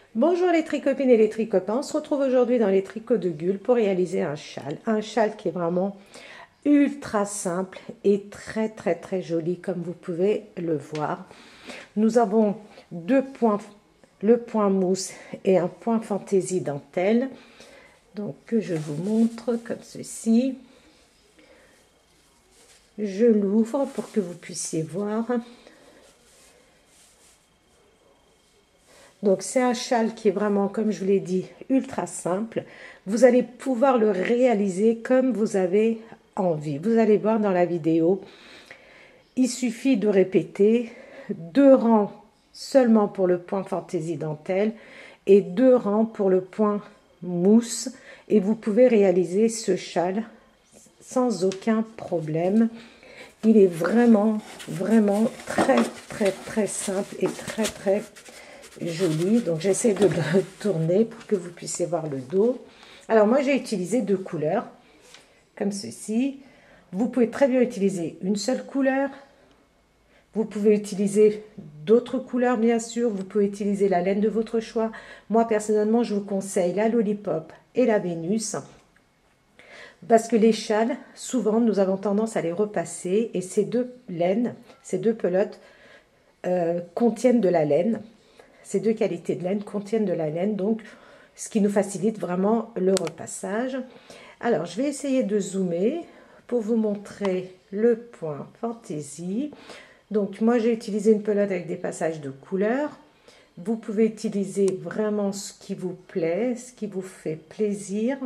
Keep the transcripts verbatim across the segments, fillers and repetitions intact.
Bonjour les tricopines et les tricopains, on se retrouve aujourd'hui dans les tricots de Gul pour réaliser un châle. Un châle qui est vraiment ultra simple et très très très joli comme vous pouvez le voir. Nous avons deux points, le point mousse et un point fantaisie dentelle. Donc que je vous montre comme ceci. Je l'ouvre pour que vous puissiez voir. Donc c'est un châle qui est vraiment, comme je vous l'ai dit, ultra simple. Vous allez pouvoir le réaliser comme vous avez envie. Vous allez voir dans la vidéo, il suffit de répéter deux rangs seulement pour le point fantaisie dentelle et deux rangs pour le point mousse. Et vous pouvez réaliser ce châle sans aucun problème. Il est vraiment, vraiment très, très, très simple et très, très joli. Donc j'essaie de le tourner pour que vous puissiez voir le dos. Alors moi j'ai utilisé deux couleurs comme ceci. Vous pouvez très bien utiliser une seule couleur. Vous pouvez utiliser d'autres couleurs bien sûr. Vous pouvez utiliser la laine de votre choix. Moi personnellement je vous conseille la Lollipop et la Vénus. Parce que les châles, souvent nous avons tendance à les repasser et ces deux laines, ces deux pelotes euh, contiennent de la laine. Ces deux qualités de laine contiennent de la laine, donc ce qui nous facilite vraiment le repassage. Alors, je vais essayer de zoomer pour vous montrer le point fantaisie. Donc, moi, j'ai utilisé une pelote avec des passages de couleurs. Vous pouvez utiliser vraiment ce qui vous plaît, ce qui vous fait plaisir.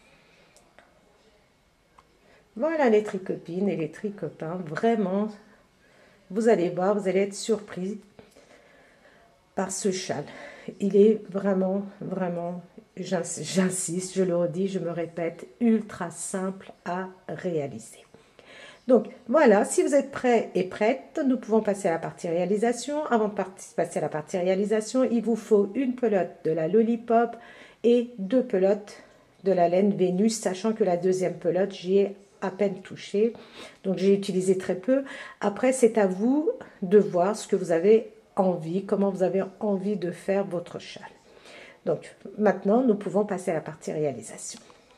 Voilà les tricopines et les tricopains. Vraiment, vous allez voir, vous allez être surpris par ce châle. Il est vraiment, vraiment, j'insiste, je le redis, je me répète, ultra simple à réaliser. Donc voilà, si vous êtes prêts et prêtes, nous pouvons passer à la partie réalisation. Avant de passer à la partie réalisation, il vous faut une pelote de la Lollipop et deux pelotes de la laine Vénus, sachant que la deuxième pelote, j'y ai à peine touché. Donc j'ai utilisé très peu. Après, c'est à vous de voir ce que vous avez envie, comment vous avez envie de faire votre châle. Donc maintenant, nous pouvons passer à la partie réalisation.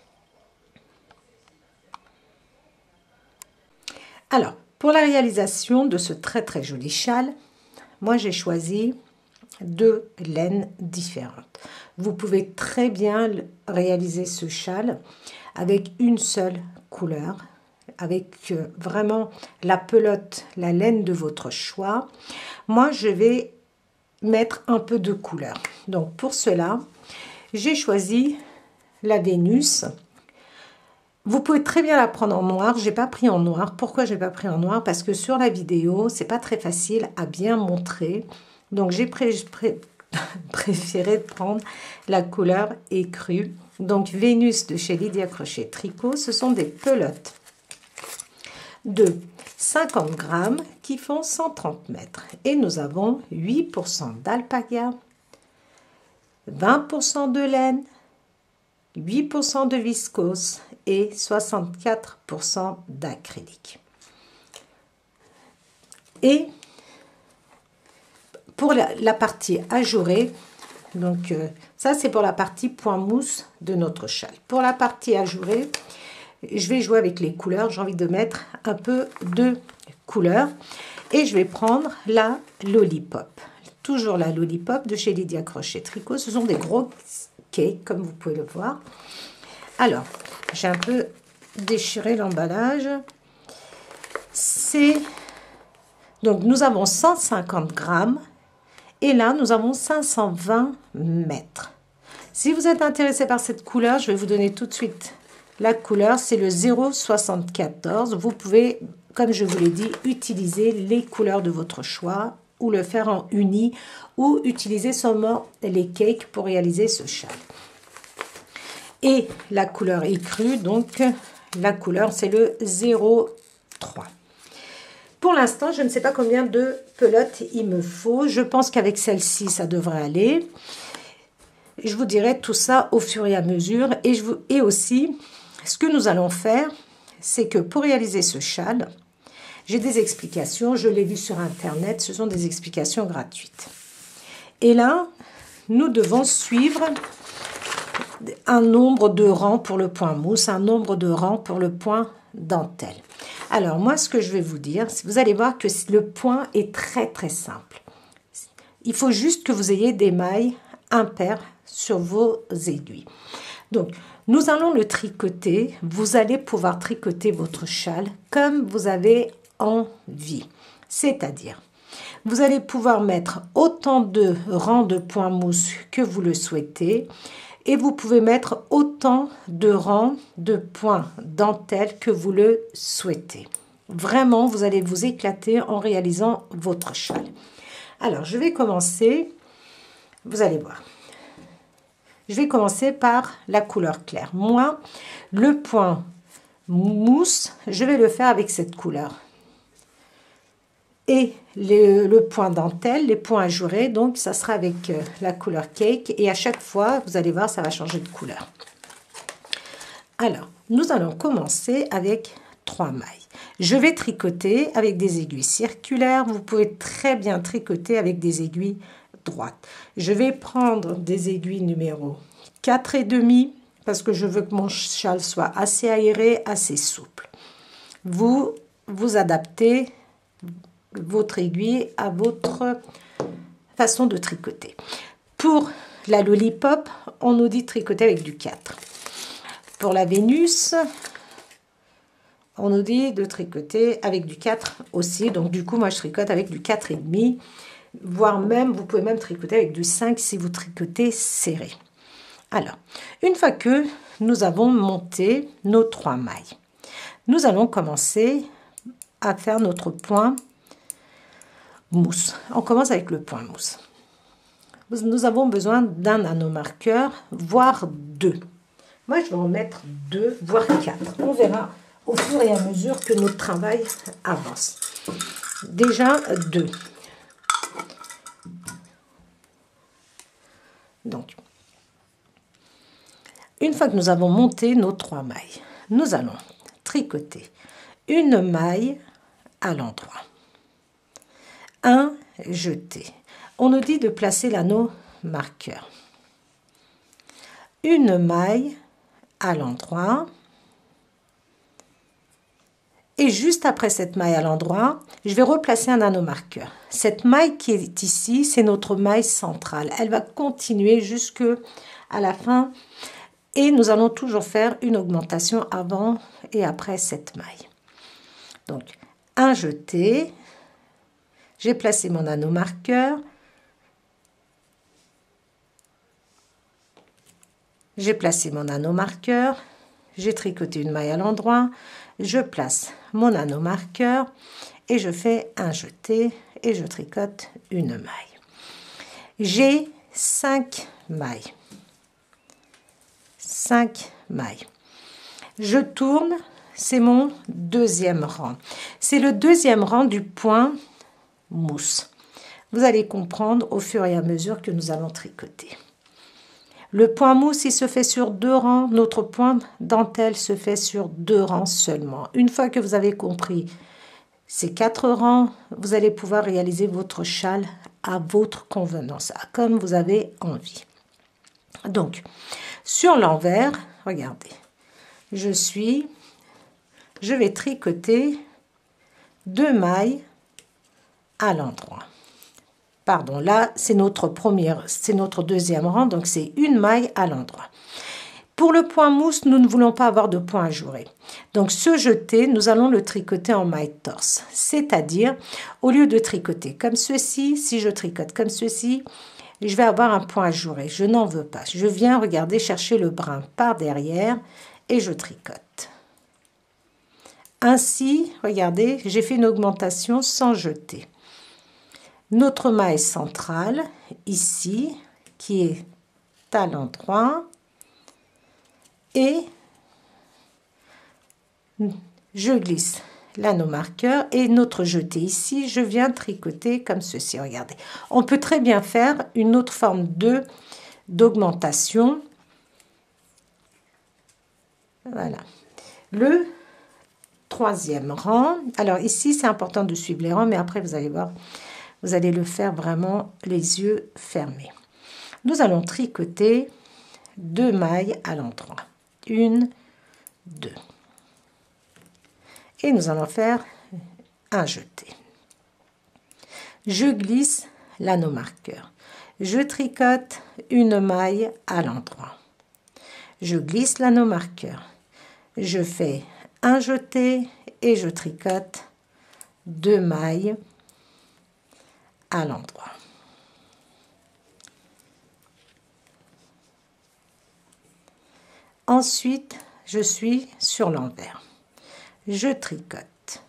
Alors, pour la réalisation de ce très très joli châle, moi j'ai choisi deux laines différentes. Vous pouvez très bien réaliser ce châle avec une seule couleur, avec vraiment la pelote, la laine de votre choix. Moi, je vais mettre un peu de couleur. Donc, pour cela, j'ai choisi la Vénus. Vous pouvez très bien la prendre en noir. Je n'ai pas pris en noir. Pourquoi je n'ai pas pris en noir? Parce que sur la vidéo, c'est pas très facile à bien montrer. Donc, j'ai pré pré préféré prendre la couleur écrue. Donc, Vénus de chez Lydia Crochet Tricot, ce sont des pelotes de cinquante grammes qui font cent trente mètres. Et nous avons huit pour cent d'alpaga, vingt pour cent de laine, huit pour cent de viscose et soixante-quatre pour cent d'acrylique. Et pour la, la partie ajourée, donc euh, ça c'est pour la partie point mousse de notre châle. Pour la partie ajourée, je vais jouer avec les couleurs. J'ai envie de mettre un peu de couleur. Et je vais prendre la Lollipop. Toujours la Lollipop de chez Lydia Crochet Tricot. Ce sont des gros cakes, comme vous pouvez le voir. Alors, j'ai un peu déchiré l'emballage. C'est... Donc, nous avons cent cinquante grammes. Et là, nous avons cinq cent vingt mètres. Si vous êtes intéressé par cette couleur, je vais vous donner tout de suite la couleur, c'est le zéro virgule soixante-quatorze. Vous pouvez, comme je vous l'ai dit, utiliser les couleurs de votre choix ou le faire en uni ou utiliser seulement les cakes pour réaliser ce châle. Et la couleur écrue, donc la couleur, c'est le zéro virgule trois. Pour l'instant, je ne sais pas combien de pelotes il me faut. Je pense qu'avec celle-ci, ça devrait aller. Je vous dirai tout ça au fur et à mesure. Et, je vous, et aussi... Ce que nous allons faire, c'est que pour réaliser ce châle, j'ai des explications, je l'ai vu sur Internet, ce sont des explications gratuites. Et là, nous devons suivre un nombre de rangs pour le point mousse, un nombre de rangs pour le point dentelle. Alors, moi, ce que je vais vous dire, vous allez voir que le point est très, très simple. Il faut juste que vous ayez des mailles impaires sur vos aiguilles. Donc, nous allons le tricoter. Vous allez pouvoir tricoter votre châle comme vous avez envie. C'est-à-dire, vous allez pouvoir mettre autant de rangs de points mousse que vous le souhaitez. Et vous pouvez mettre autant de rangs de points dentelle que vous le souhaitez. Vraiment, vous allez vous éclater en réalisant votre châle. Alors, je vais commencer, vous allez voir. Je vais commencer par la couleur claire. Moi, le point mousse, je vais le faire avec cette couleur. Et le, le point dentelle, les points ajourés, donc ça sera avec euh, la couleur cake. Et à chaque fois, vous allez voir, ça va changer de couleur. Alors, nous allons commencer avec trois mailles. Je vais tricoter avec des aiguilles circulaires. Vous pouvez très bien tricoter avec des aiguilles droites. Je vais prendre des aiguilles numéro quatre et demi parce que je veux que mon châle soit assez aéré, assez souple. Vous vous adaptez votre aiguille à votre façon de tricoter. Pour la lollipop, on nous dit de tricoter avec du quatre. Pour la Vénus, on nous dit de tricoter avec du quatre aussi. Donc du coup, moi je tricote avec du quatre et demi, voire même, vous pouvez même tricoter avec du cinq si vous tricotez serré. Alors, une fois que nous avons monté nos trois mailles, nous allons commencer à faire notre point mousse. On commence avec le point mousse. Nous avons besoin d'un nanomarqueur, voire deux. Moi, je vais en mettre deux, voire quatre. On verra au fur et à mesure que notre travail avance. Déjà, deux. Donc, une fois que nous avons monté nos trois mailles, nous allons tricoter une maille à l'endroit. Un jeté. On nous dit de placer l'anneau marqueur. Une maille à l'endroit. Et juste après cette maille à l'endroit, je vais replacer un anneau marqueur. Cette maille qui est ici, c'est notre maille centrale. Elle va continuer jusque à la fin. Et nous allons toujours faire une augmentation avant et après cette maille. Donc, un jeté. J'ai placé mon anneau marqueur. J'ai placé mon anneau marqueur. J'ai tricoté une maille à l'endroit. Je place mon anneau marqueur et je fais un jeté et je tricote une maille. J'ai cinq mailles. cinq mailles. Je tourne, c'est mon deuxième rang. C'est le deuxième rang du point mousse. Vous allez comprendre au fur et à mesure que nous allons tricoter. Le point mousse, il se fait sur deux rangs. Notre point dentelle se fait sur deux rangs seulement. Une fois que vous avez compris ces quatre rangs, vous allez pouvoir réaliser votre châle à votre convenance, comme vous avez envie. Donc, sur l'envers, regardez, je suis, je vais tricoter deux mailles à l'endroit. Pardon, là, c'est notre première, c'est notre deuxième rang, donc c'est une maille à l'endroit. Pour le point mousse, nous ne voulons pas avoir de point ajouré. Donc, ce jeté, nous allons le tricoter en maille torse. C'est-à-dire, au lieu de tricoter comme ceci, si je tricote comme ceci, je vais avoir un point ajouré. Je n'en veux pas. Je viens, regarder, chercher le brin par derrière et je tricote. Ainsi, regardez, j'ai fait une augmentation sans jeter. Notre maille centrale, ici, qui est à l'endroit, et je glisse l'anneau marqueur et notre jeté ici, je viens tricoter comme ceci, regardez. On peut très bien faire une autre forme de d'augmentation. Voilà. Le troisième rang, alors ici c'est important de suivre les rangs, mais après vous allez voir, vous allez le faire vraiment les yeux fermés. Nous allons tricoter deux mailles à l'endroit. Une, deux. Et nous allons faire un jeté. Je glisse l'anneau marqueur. Je tricote une maille à l'endroit. Je glisse l'anneau marqueur. Je fais un jeté et je tricote deux mailles à l'endroit. Ensuite, je suis sur l'envers. Je tricote.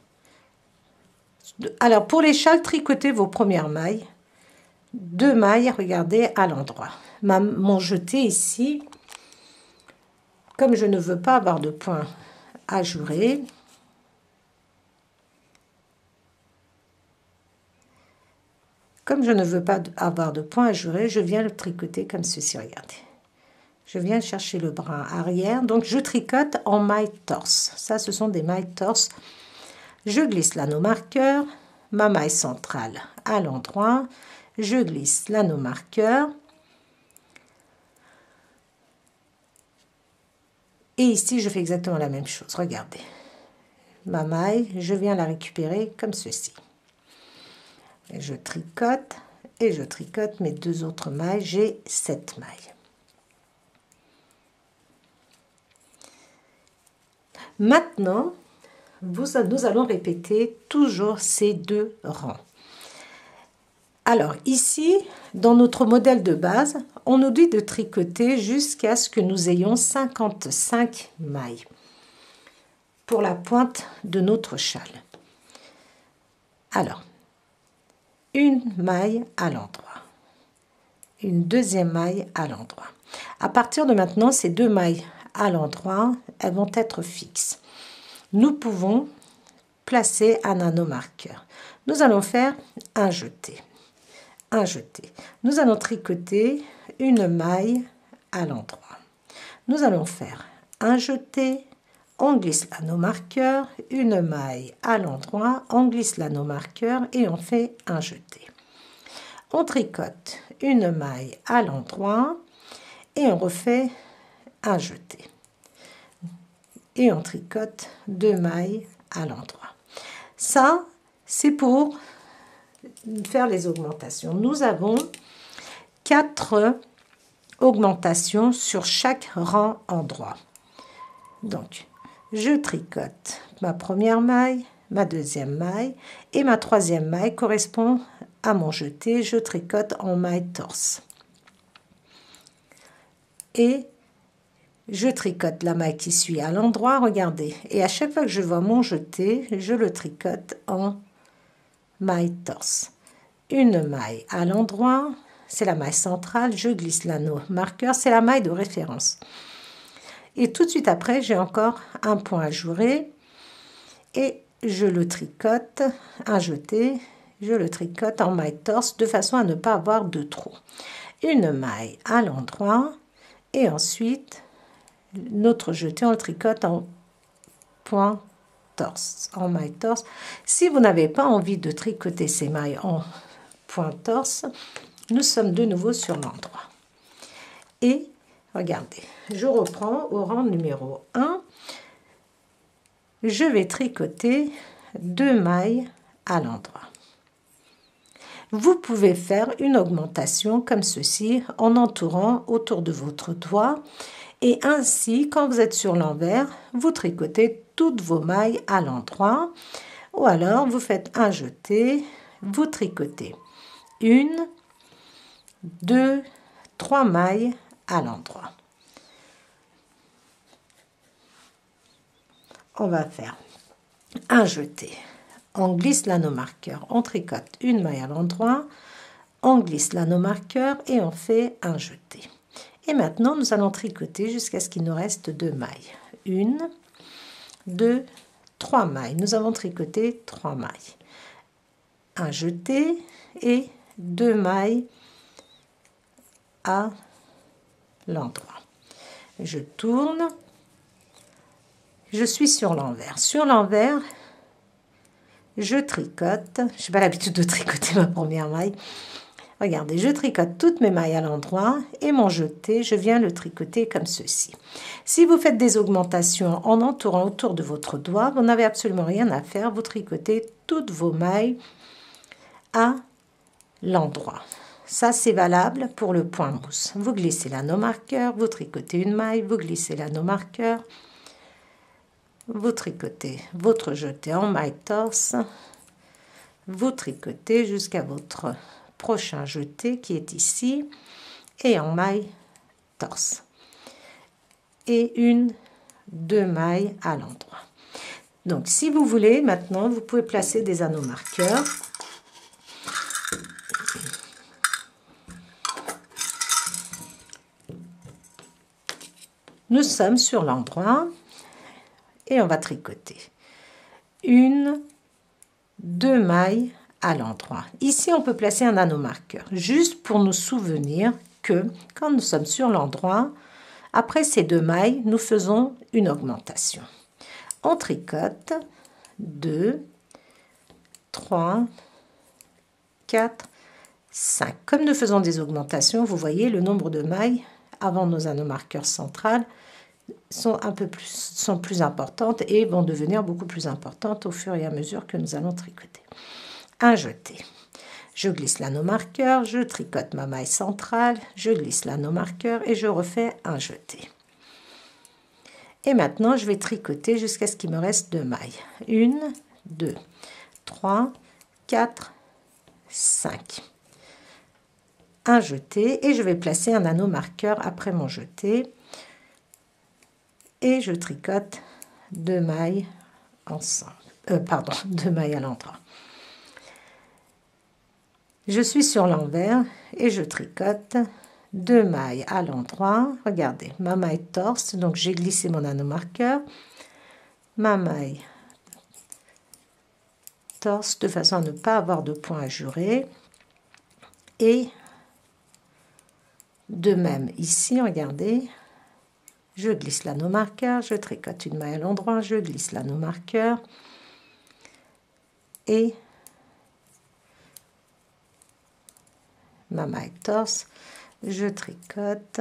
Alors, pour les châles, tricotez vos premières mailles. Deux mailles, regardez, à l'endroit. Mon jeté ici, comme je ne veux pas avoir de point ajouré, comme je ne veux pas avoir de point ajouré, je viens le tricoter comme ceci, regardez. Je viens chercher le brin arrière, donc je tricote en maille torse. Ça, ce sont des mailles torse. Je glisse l'anneau marqueur, ma maille centrale à l'endroit, je glisse l'anneau marqueur. Et ici, je fais exactement la même chose. Regardez. Ma maille, je viens la récupérer comme ceci. Et je tricote et je tricote mes deux autres mailles. J'ai sept mailles. Maintenant, vous, nous allons répéter toujours ces deux rangs. Alors ici, dans notre modèle de base, on nous dit de tricoter jusqu'à ce que nous ayons cinquante-cinq mailles pour la pointe de notre châle. Alors, une maille à l'endroit, une deuxième maille à l'endroit. À partir de maintenant, ces deux mailles à l'endroit, elles vont être fixes. Nous pouvons placer un anneau marqueur. Nous allons faire un jeté. Un jeté. Nous allons tricoter une maille à l'endroit. Nous allons faire un jeté, on glisse l'anneau marqueur, une maille à l'endroit, on glisse l'anneau marqueur et on fait un jeté. On tricote une maille à l'endroit et on refait un jeté. Et on tricote deux mailles à l'endroit. Ça, c'est pour faire les augmentations. Nous avons quatre augmentations sur chaque rang endroit. Donc, je tricote ma première maille, ma deuxième maille et ma troisième maille correspond à mon jeté. Je tricote en maille torse. Et je tricote la maille qui suit à l'endroit, regardez. Et à chaque fois que je vois mon jeté, je le tricote en maille torse. Une maille à l'endroit, c'est la maille centrale, je glisse l'anneau marqueur, c'est la maille de référence. Et tout de suite après, j'ai encore un point ajouré et je le tricote, un jeté, je le tricote en maille torse de façon à ne pas avoir de trou. Une maille à l'endroit et ensuite notre jeté, on le tricote en point torse, en maille torse. Si vous n'avez pas envie de tricoter ces mailles en point torse, nous sommes de nouveau sur l'endroit. Et regardez, je reprends au rang numéro un. Je vais tricoter deux mailles à l'endroit. Vous pouvez faire une augmentation comme ceci en entourant autour de votre doigt. Et ainsi, quand vous êtes sur l'envers, vous tricotez toutes vos mailles à l'endroit. Ou alors, vous faites un jeté, vous tricotez une, deux, trois mailles à l'endroit. On va faire un jeté. On glisse l'anneau marqueur, on tricote une maille à l'endroit, on glisse l'anneau marqueur et on fait un jeté. Et maintenant, nous allons tricoter jusqu'à ce qu'il nous reste deux mailles. Une, deux, trois mailles. Nous avons tricoté trois mailles. Un jeté et deux mailles à l'endroit. Je tourne. Je suis sur l'envers. Sur l'envers, je tricote. Je n'ai pas l'habitude de tricoter ma première maille. Regardez, je tricote toutes mes mailles à l'endroit et mon jeté, je viens le tricoter comme ceci. Si vous faites des augmentations en entourant autour de votre doigt, vous n'avez absolument rien à faire. Vous tricotez toutes vos mailles à l'endroit. Ça, c'est valable pour le point mousse. Vous glissez l'anneau marqueur, vous tricotez une maille, vous glissez l'anneau marqueur, vous tricotez votre jeté en maille torse, vous tricotez jusqu'à votre prochain jeté qui est ici et en maille torse. Et une, deux mailles à l'endroit. Donc, si vous voulez, maintenant, vous pouvez placer des anneaux marqueurs. Nous sommes sur l'endroit et on va tricoter une, deux mailles à l'endroit. Ici, on peut placer un anneau marqueur, juste pour nous souvenir que quand nous sommes sur l'endroit, après ces deux mailles, nous faisons une augmentation. On tricote deux, trois, quatre, cinq. Comme nous faisons des augmentations, vous voyez le nombre de mailles avant nos anneaux marqueurs centrales sont un peu plus, sont plus importantes et vont devenir beaucoup plus importantes au fur et à mesure que nous allons tricoter. Un jeté. Je glisse l'anneau marqueur, je tricote ma maille centrale, je glisse l'anneau marqueur et je refais un jeté. Et maintenant, je vais tricoter jusqu'à ce qu'il me reste deux mailles. Une, deux, trois, quatre, cinq. Un jeté et je vais placer un anneau marqueur après mon jeté. Et je tricote deux mailles ensemble. Euh, pardon, deux mailles à l'endroit. Je suis sur l'envers et je tricote deux mailles à l'endroit. Regardez, ma maille torse, donc j'ai glissé mon anneau marqueur, ma maille torse de façon à ne pas avoir de point à jurer. Et de même ici, regardez, je glisse l'anneau marqueur, je tricote une maille à l'endroit, je glisse l'anneau marqueur et ma maille torse, je tricote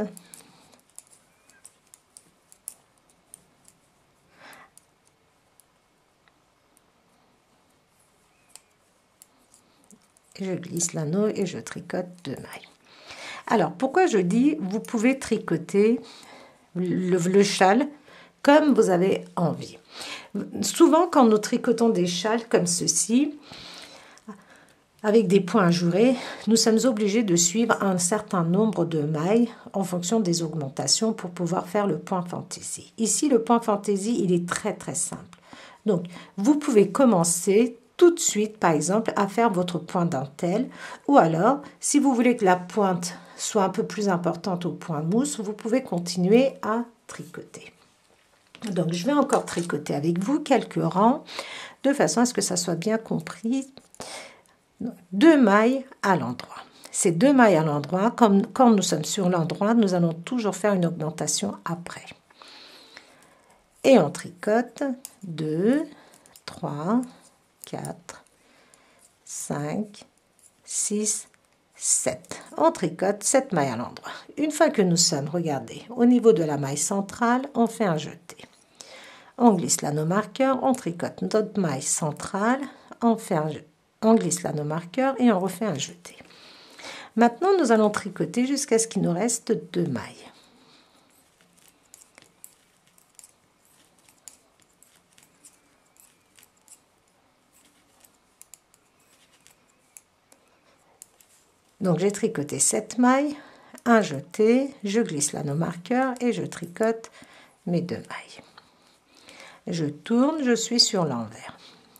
et je glisse l'anneau et je tricote deux mailles. Alors pourquoi je dis vous pouvez tricoter le, le châle comme vous avez envie. Souvent quand nous tricotons des châles comme ceci, avec des points ajourés, nous sommes obligés de suivre un certain nombre de mailles en fonction des augmentations pour pouvoir faire le point fantaisie. Ici, le point fantaisie, il est très très simple. Donc, vous pouvez commencer tout de suite, par exemple, à faire votre point dentelle. Ou alors, si vous voulez que la pointe soit un peu plus importante au point mousse, vous pouvez continuer à tricoter. Donc, je vais encore tricoter avec vous quelques rangs de façon à ce que ça soit bien compris. Deux mailles à l'endroit. Ces deux mailles à l'endroit, comme quand nous sommes sur l'endroit, nous allons toujours faire une augmentation après. Et on tricote deux, trois, quatre, cinq, six, sept. On tricote sept mailles à l'endroit. Une fois que nous sommes, regardez, au niveau de la maille centrale, on fait un jeté. On glisse l'anneau marqueur, on tricote notre maille centrale, on fait un jeté. On glisse l'anneau marqueur et on refait un jeté. Maintenant, nous allons tricoter jusqu'à ce qu'il nous reste deux mailles. Donc, j'ai tricoté sept mailles, un jeté, je glisse l'anneau marqueur et je tricote mes deux mailles. Je tourne, je suis sur l'envers.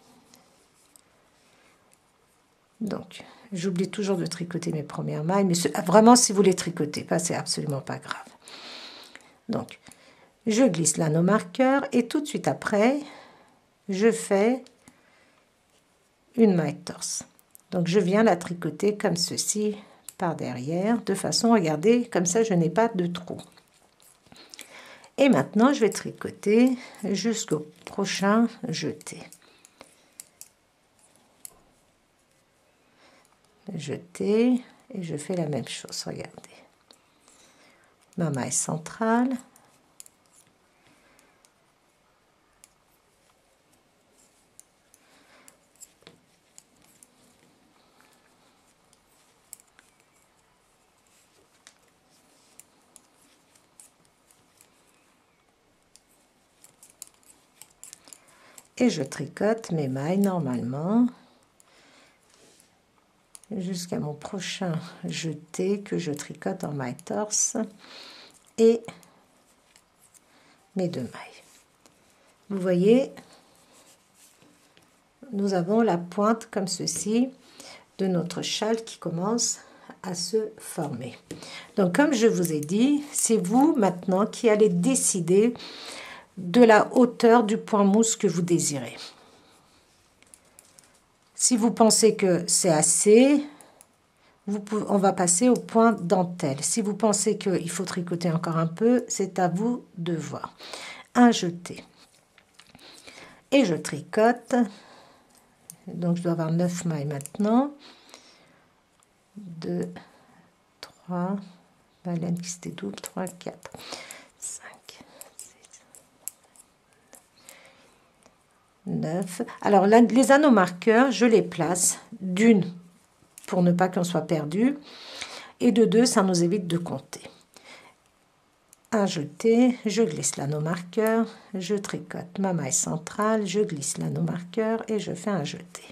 Donc, j'oublie toujours de tricoter mes premières mailles, mais vraiment, si vous les tricotez pas, c'est absolument pas grave. Donc, je glisse l'anneau marqueur et tout de suite après, je fais une maille torse. Donc, je viens la tricoter comme ceci par derrière, de façon, regardez, comme ça, je n'ai pas de trou. Et maintenant, je vais tricoter jusqu'au prochain jeté. Jeter et je fais la même chose, regardez. Ma maille centrale. Et je tricote mes mailles normalement jusqu'à mon prochain jeté que je tricote en maille torse et mes deux mailles. Vous voyez, nous avons la pointe comme ceci de notre châle qui commence à se former. Donc comme je vous ai dit, c'est vous maintenant qui allez décider de la hauteur du point mousse que vous désirez. Si vous pensez que c'est assez, vous pouvez, on va passer au point dentelle. Si vous pensez qu'il faut tricoter encore un peu, c'est à vous de voir. Un jeté. Et je tricote. Donc je dois avoir neuf mailles maintenant. deux, trois, baleine qui se dédouble, trois, quatre, cinq, six, neuf. Alors là, les anneaux marqueurs, je les place d'une pour ne pas qu'on soit perdu, et de deux, ça nous évite de compter. Un jeté, je glisse l'anneau marqueur, je tricote ma maille centrale, je glisse l'anneau marqueur et je fais un jeté.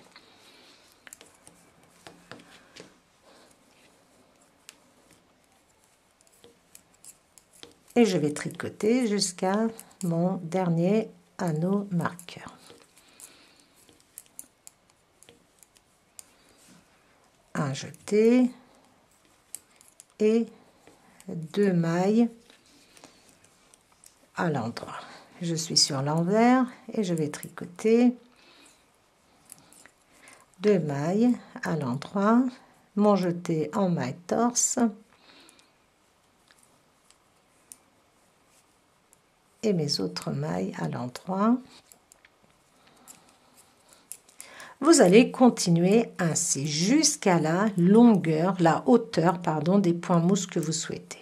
Et je vais tricoter jusqu'à mon dernier anneau marqueur. Un jeté et deux mailles à l'endroit. Je suis sur l'envers et je vais tricoter deux mailles à l'endroit, mon jeté en maille torse et mes autres mailles à l'endroit. Vous allez continuer ainsi jusqu'à la longueur, la hauteur, pardon, des points mousse que vous souhaitez.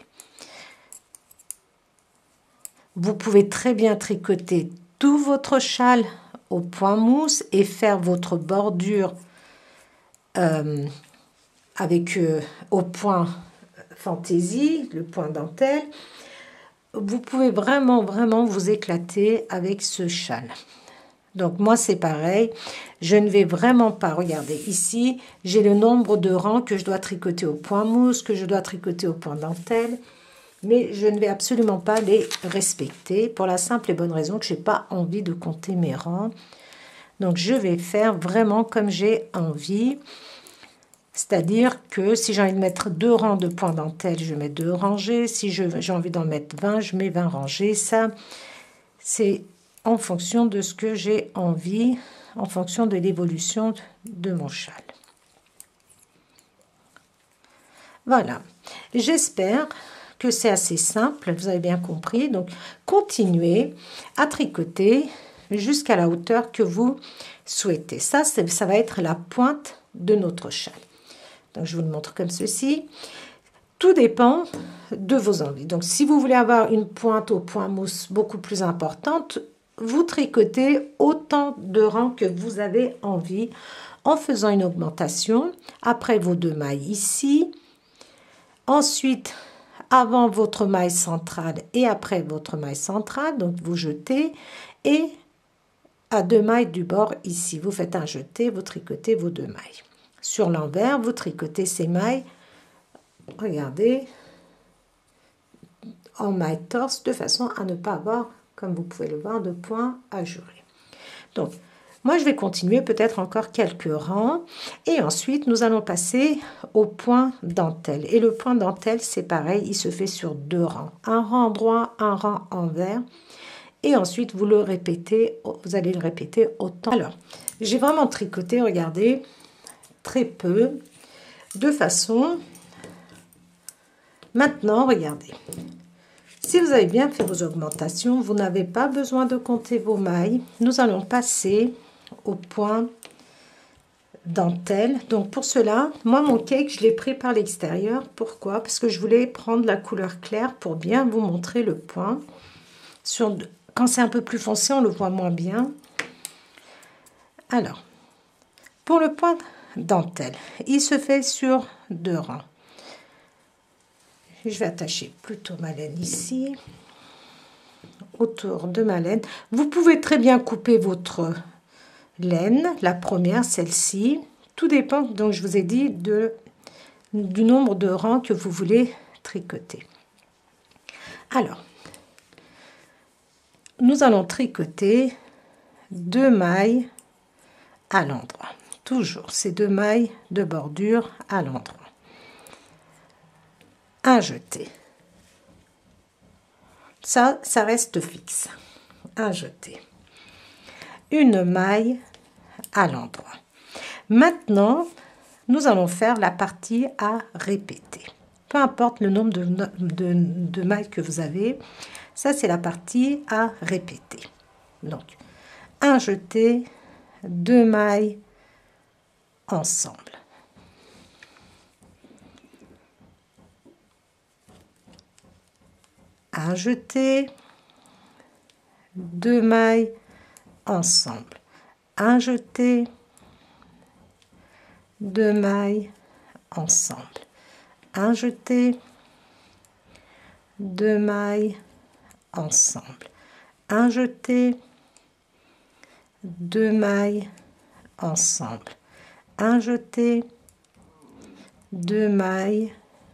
Vous pouvez très bien tricoter tout votre châle au point mousse et faire votre bordure euh, avec euh, au point fantaisie, le point dentelle. Vous pouvez vraiment, vraiment vous éclater avec ce châle. Donc moi c'est pareil, je ne vais vraiment pas, regardez ici, j'ai le nombre de rangs que je dois tricoter au point mousse, que je dois tricoter au point dentelle, mais je ne vais absolument pas les respecter pour la simple et bonne raison que je n'ai pas envie de compter mes rangs. Donc je vais faire vraiment comme j'ai envie, c'est-à-dire que si j'ai envie de mettre deux rangs de points dentelle, je mets deux rangées, si j'ai envie d'en mettre vingt, je mets vingt rangées, ça c'est en fonction de ce que j'ai envie, en fonction de l'évolution de mon châle. Voilà, j'espère que c'est assez simple, vous avez bien compris. Donc, continuez à tricoter jusqu'à la hauteur que vous souhaitez. Ça, ça va être la pointe de notre châle. Donc, je vous le montre comme ceci. Tout dépend de vos envies. Donc, si vous voulez avoir une pointe au point mousse beaucoup plus importante, vous tricotez autant de rangs que vous avez envie en faisant une augmentation après vos deux mailles ici. Ensuite, avant votre maille centrale et après votre maille centrale, donc vous jetez et à deux mailles du bord ici, vous faites un jeté, vous tricotez vos deux mailles. Sur l'envers, vous tricotez ces mailles, regardez, en maille torse de façon à ne pas avoir, comme vous pouvez le voir, de points à jurer. Donc, moi, je vais continuer peut-être encore quelques rangs. Et ensuite, nous allons passer au point dentelle. Et le point dentelle, c'est pareil, il se fait sur deux rangs. Un rang droit, un rang envers. Et ensuite, vous le répétez, vous allez le répéter autant. Alors, j'ai vraiment tricoté, regardez, très peu, de façon... Maintenant, regardez. Si vous avez bien fait vos augmentations, vous n'avez pas besoin de compter vos mailles. Nous allons passer au point dentelle. Donc pour cela, moi mon cake, je l'ai pris par l'extérieur. Pourquoi? Parce que je voulais prendre la couleur claire pour bien vous montrer le point. Sur, quand c'est un peu plus foncé, on le voit moins bien. Alors, pour le point dentelle, il se fait sur deux rangs. Je vais attacher plutôt ma laine ici, autour de ma laine. Vous pouvez très bien couper votre laine, la première, celle-ci. Tout dépend, donc je vous ai dit, de, du nombre de rangs que vous voulez tricoter. Alors, nous allons tricoter deux mailles à l'endroit. Toujours ces deux mailles de bordure à l'endroit. Un jeté. Ça, ça reste fixe. Un jeté. Une maille à l'endroit. Maintenant, nous allons faire la partie à répéter. Peu importe le nombre de, de, de mailles que vous avez, ça c'est la partie à répéter. Donc, un jeté, deux mailles ensemble. Un jeté, deux mailles ensemble. Un jeté, deux mailles ensemble. Un jeté, deux mailles ensemble. Un jeté, deux mailles ensemble. Un jeté, deux mailles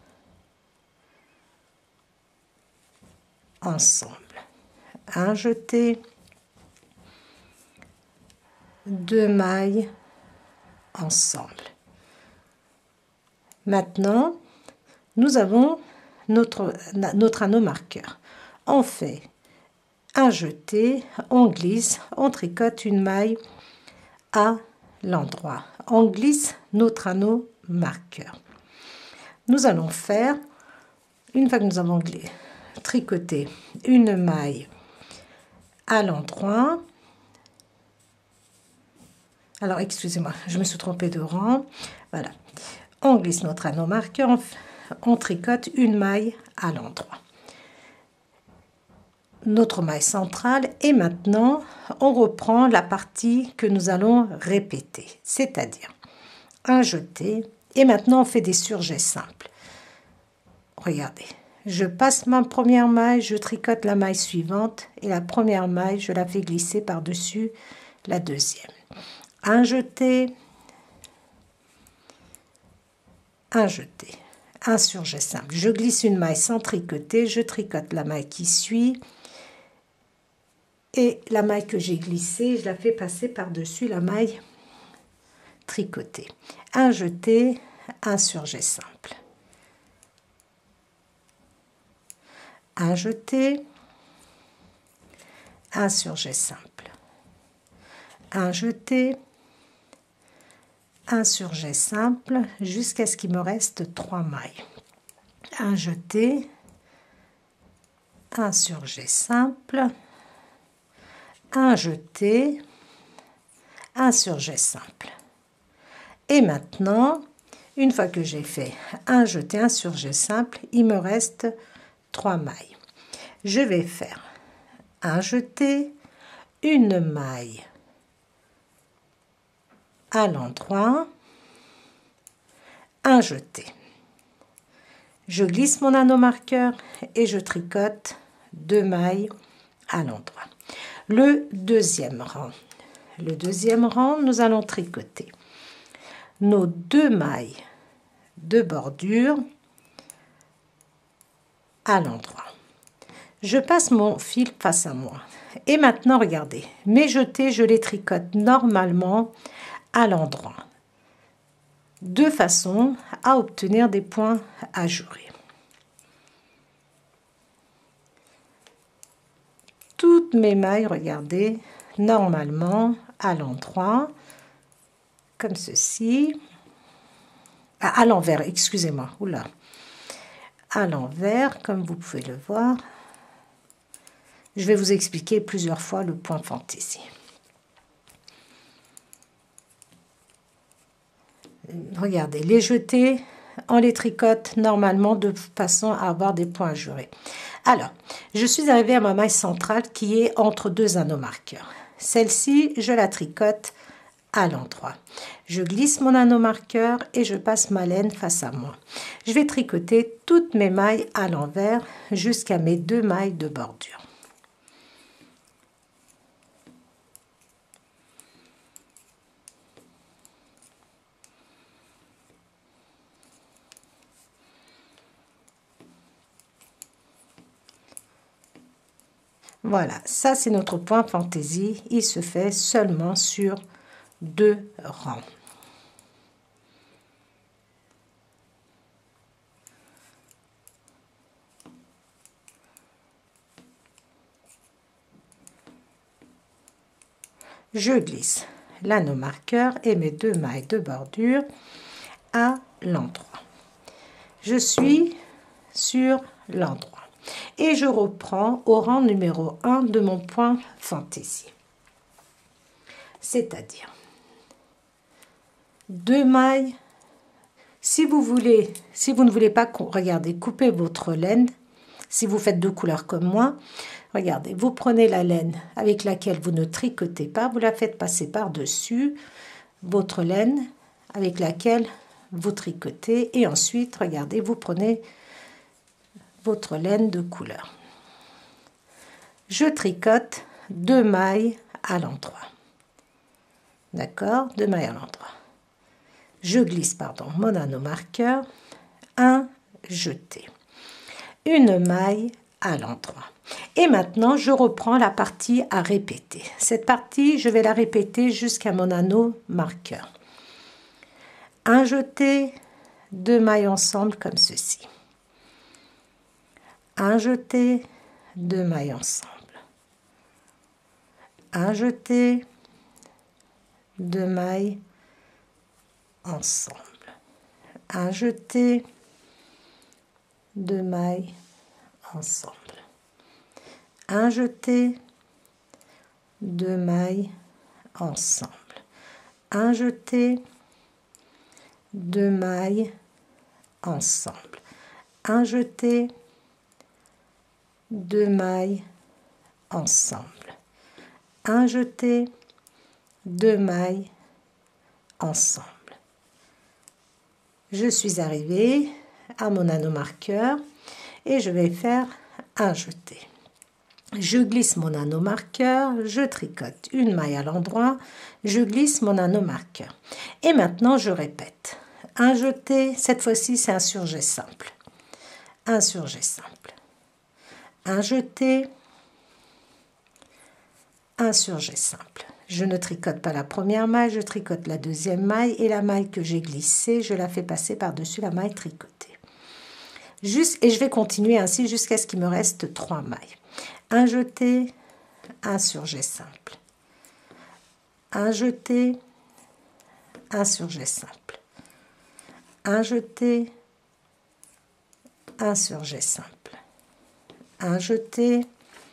ensemble. Un jeté, deux mailles ensemble. Maintenant, nous avons notre, notre anneau marqueur. On fait un jeté, on glisse, on tricote une maille à l'endroit. On glisse notre anneau marqueur. Nous allons faire, une fois que nous avons tricoté une maille à l'endroit, alors excusez-moi, je me suis trompée de rang, voilà, on glisse notre anneau marqueur, on, on tricote une maille à l'endroit. Notre maille centrale et maintenant on reprend la partie que nous allons répéter, c'est-à-dire un jeté et maintenant on fait des surjets simples. Regardez, je passe ma première maille, je tricote la maille suivante et la première maille je la fais glisser par-dessus la deuxième. Un jeté, un jeté, un surjet simple. Je glisse une maille sans tricoter, je tricote la maille qui suit. Et la maille que j'ai glissée, je la fais passer par-dessus la maille tricotée. Un jeté, un surjet simple. Un jeté, un surjet simple. Un jeté, un surjet simple, jusqu'à ce qu'il me reste trois mailles. Un jeté, un surjet simple. Un jeté, un surjet simple. Et maintenant, une fois que j'ai fait un jeté, un surjet simple, il me reste trois mailles. Je vais faire un jeté, une maille à l'endroit, un jeté. Je glisse mon anneau marqueur et je tricote deux mailles à l'endroit. Le deuxième rang. Le deuxième rang, nous allons tricoter nos deux mailles de bordure à l'endroit. Je passe mon fil face à moi. Et maintenant, regardez, mes jetés, je les tricote normalement à l'endroit, de façon à obtenir des points ajourés. Toutes mes mailles, regardez, normalement à l'endroit, comme ceci, à, à l'envers, excusez-moi, oula, à l'envers, comme vous pouvez le voir. Je vais vous expliquer plusieurs fois le point fantaisie. regardez, les jetés, on les tricote normalement de façon à avoir des points jurés. Alors, je suis arrivée à ma maille centrale qui est entre deux anneaux marqueurs. Celle-ci, je la tricote à l'endroit. Je glisse mon anneau marqueur et je passe ma laine face à moi. Je vais tricoter toutes mes mailles à l'envers jusqu'à mes deux mailles de bordure. Voilà, ça c'est notre point fantaisie. Il se fait seulement sur deux rangs. Je glisse l'anneau marqueur et mes deux mailles de bordure à l'endroit. Je suis sur l'endroit. Et je reprends au rang numéro un de mon point fantaisie. C'est-à-dire deux mailles. Si vous voulez, si vous ne voulez pas, regardez, couper votre laine. Si vous faites deux couleurs comme moi, regardez, vous prenez la laine avec laquelle vous ne tricotez pas, vous la faites passer par-dessus votre laine avec laquelle vous tricotez. Et ensuite, regardez, vous prenez votre laine de couleur. Je tricote deux mailles à l'endroit. D'accord? Deux mailles à l'endroit. Je glisse, pardon, mon anneau marqueur. Un jeté. Une maille à l'endroit. Et maintenant, je reprends la partie à répéter. Cette partie, je vais la répéter jusqu'à mon anneau marqueur. Un jeté, deux mailles ensemble comme ceci. Un jeté, deux mailles ensemble. Un jeté, deux mailles ensemble. Un jeté, deux mailles ensemble. Un jeté, deux mailles ensemble. Un jeté, deux mailles ensemble. Un jeté, deux mailles ensemble. Un jeté, deux mailles ensemble. Je suis arrivée à mon anneau marqueur et je vais faire un jeté. Je glisse mon anneau marqueur, je tricote une maille à l'endroit, je glisse mon anneau marqueur. Et maintenant, je répète. Un jeté, cette fois-ci, c'est un surjet simple. Un surjet simple. Un jeté, un surjet simple. Je ne tricote pas la première maille, je tricote la deuxième maille et la maille que j'ai glissée, je la fais passer par-dessus la maille tricotée. Juste, et je vais continuer ainsi jusqu'à ce qu'il me reste trois mailles. Un jeté, un surjet simple. Un jeté, un surjet simple. Un jeté, un surjet simple. Un jeté,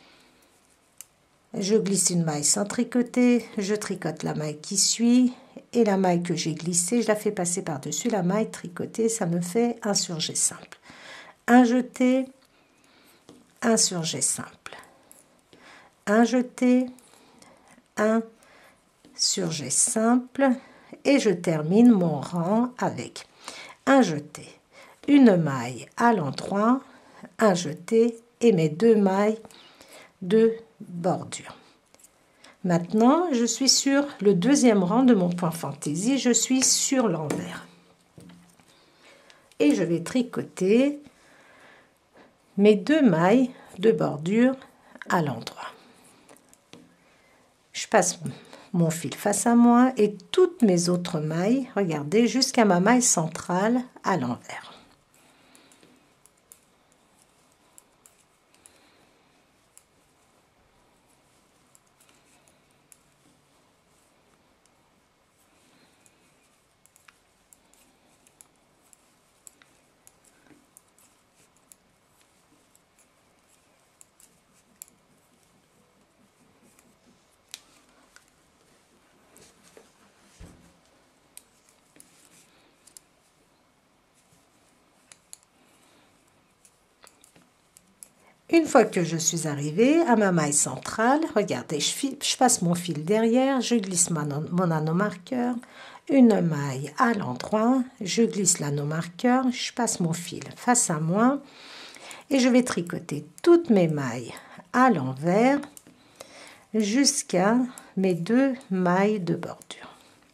je glisse une maille sans tricoter, je tricote la maille qui suit et la maille que j'ai glissée, je la fais passer par-dessus la maille tricotée, ça me fait un surjet simple. Un jeté, un surjet simple. Un jeté, un surjet simple et je termine mon rang avec un jeté, une maille à l'endroit, un jeté et mes deux mailles de bordure. Maintenant, je suis sur le deuxième rang de mon point fantaisie, je suis sur l'envers. Et je vais tricoter mes deux mailles de bordure à l'endroit. Je passe mon fil face à moi et toutes mes autres mailles, regardez, jusqu'à ma maille centrale à l'envers. Une fois que je suis arrivée à ma maille centrale, regardez, je, file, je passe mon fil derrière, je glisse mon, mon anneau marqueur, une maille à l'endroit, je glisse l'anneau marqueur, je passe mon fil face à moi et je vais tricoter toutes mes mailles à l'envers jusqu'à mes deux mailles de bordure.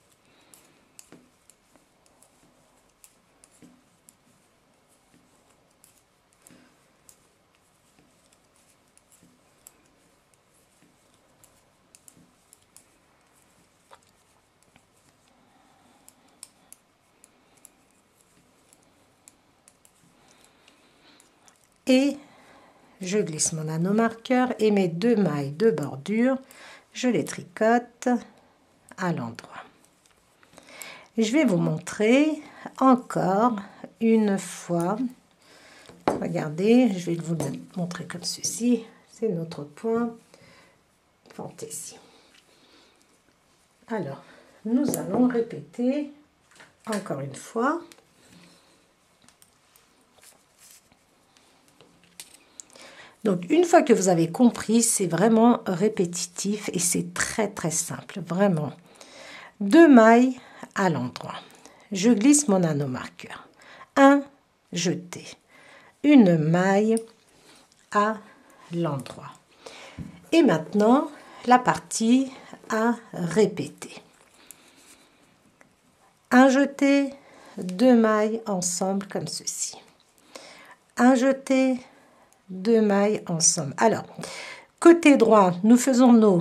Et je glisse mon anneau marqueur et mes deux mailles de bordure, je les tricote à l'endroit. Je vais vous montrer encore une fois. Regardez, je vais vous le montrer comme ceci. C'est notre point fantaisie. Alors, nous allons répéter encore une fois. Donc, une fois que vous avez compris, c'est vraiment répétitif et c'est très très simple, vraiment. Deux mailles à l'endroit. Je glisse mon anneau marqueur. Un jeté. Une maille à l'endroit. Et maintenant, la partie à répéter. Un jeté, deux mailles ensemble comme ceci. Un jeté, deux mailles ensemble. Alors, côté droit, nous faisons nos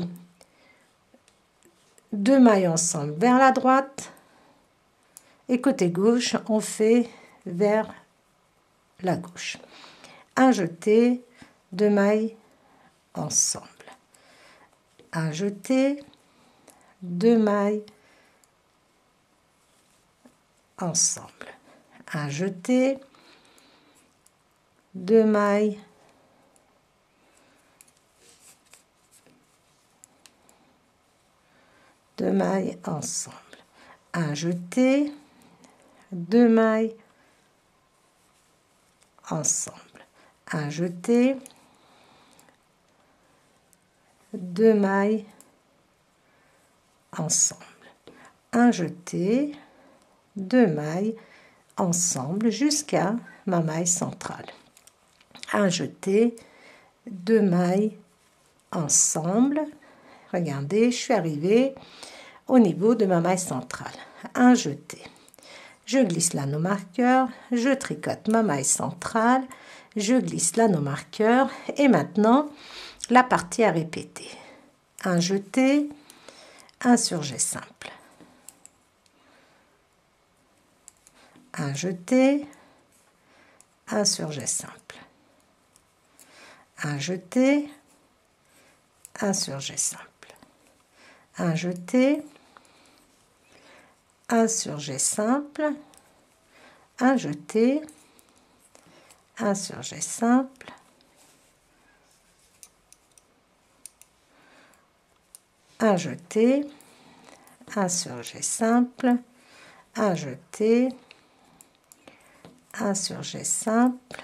deux mailles ensemble vers la droite et côté gauche, on fait vers la gauche. Un jeté, deux mailles ensemble. Un jeté, deux mailles ensemble. Un jeté, deux mailles deux mailles ensemble. Un jeté, deux mailles ensemble. Un jeté, deux mailles ensemble. Un jeté, deux mailles ensemble jusqu'à ma maille centrale. Un jeté, deux mailles ensemble. Regardez, je suis arrivée au niveau de ma maille centrale. Un jeté. Je glisse l'anneau marqueur, je tricote ma maille centrale, je glisse l'anneau marqueur et maintenant la partie à répéter. Un jeté, un surjet simple. Un jeté, un surjet simple. Un jeté, un surjet simple. Un jeté, un surjet simple, un jeté, un surjet simple, un jeté, un surjet simple, un jeté, un surjet simple,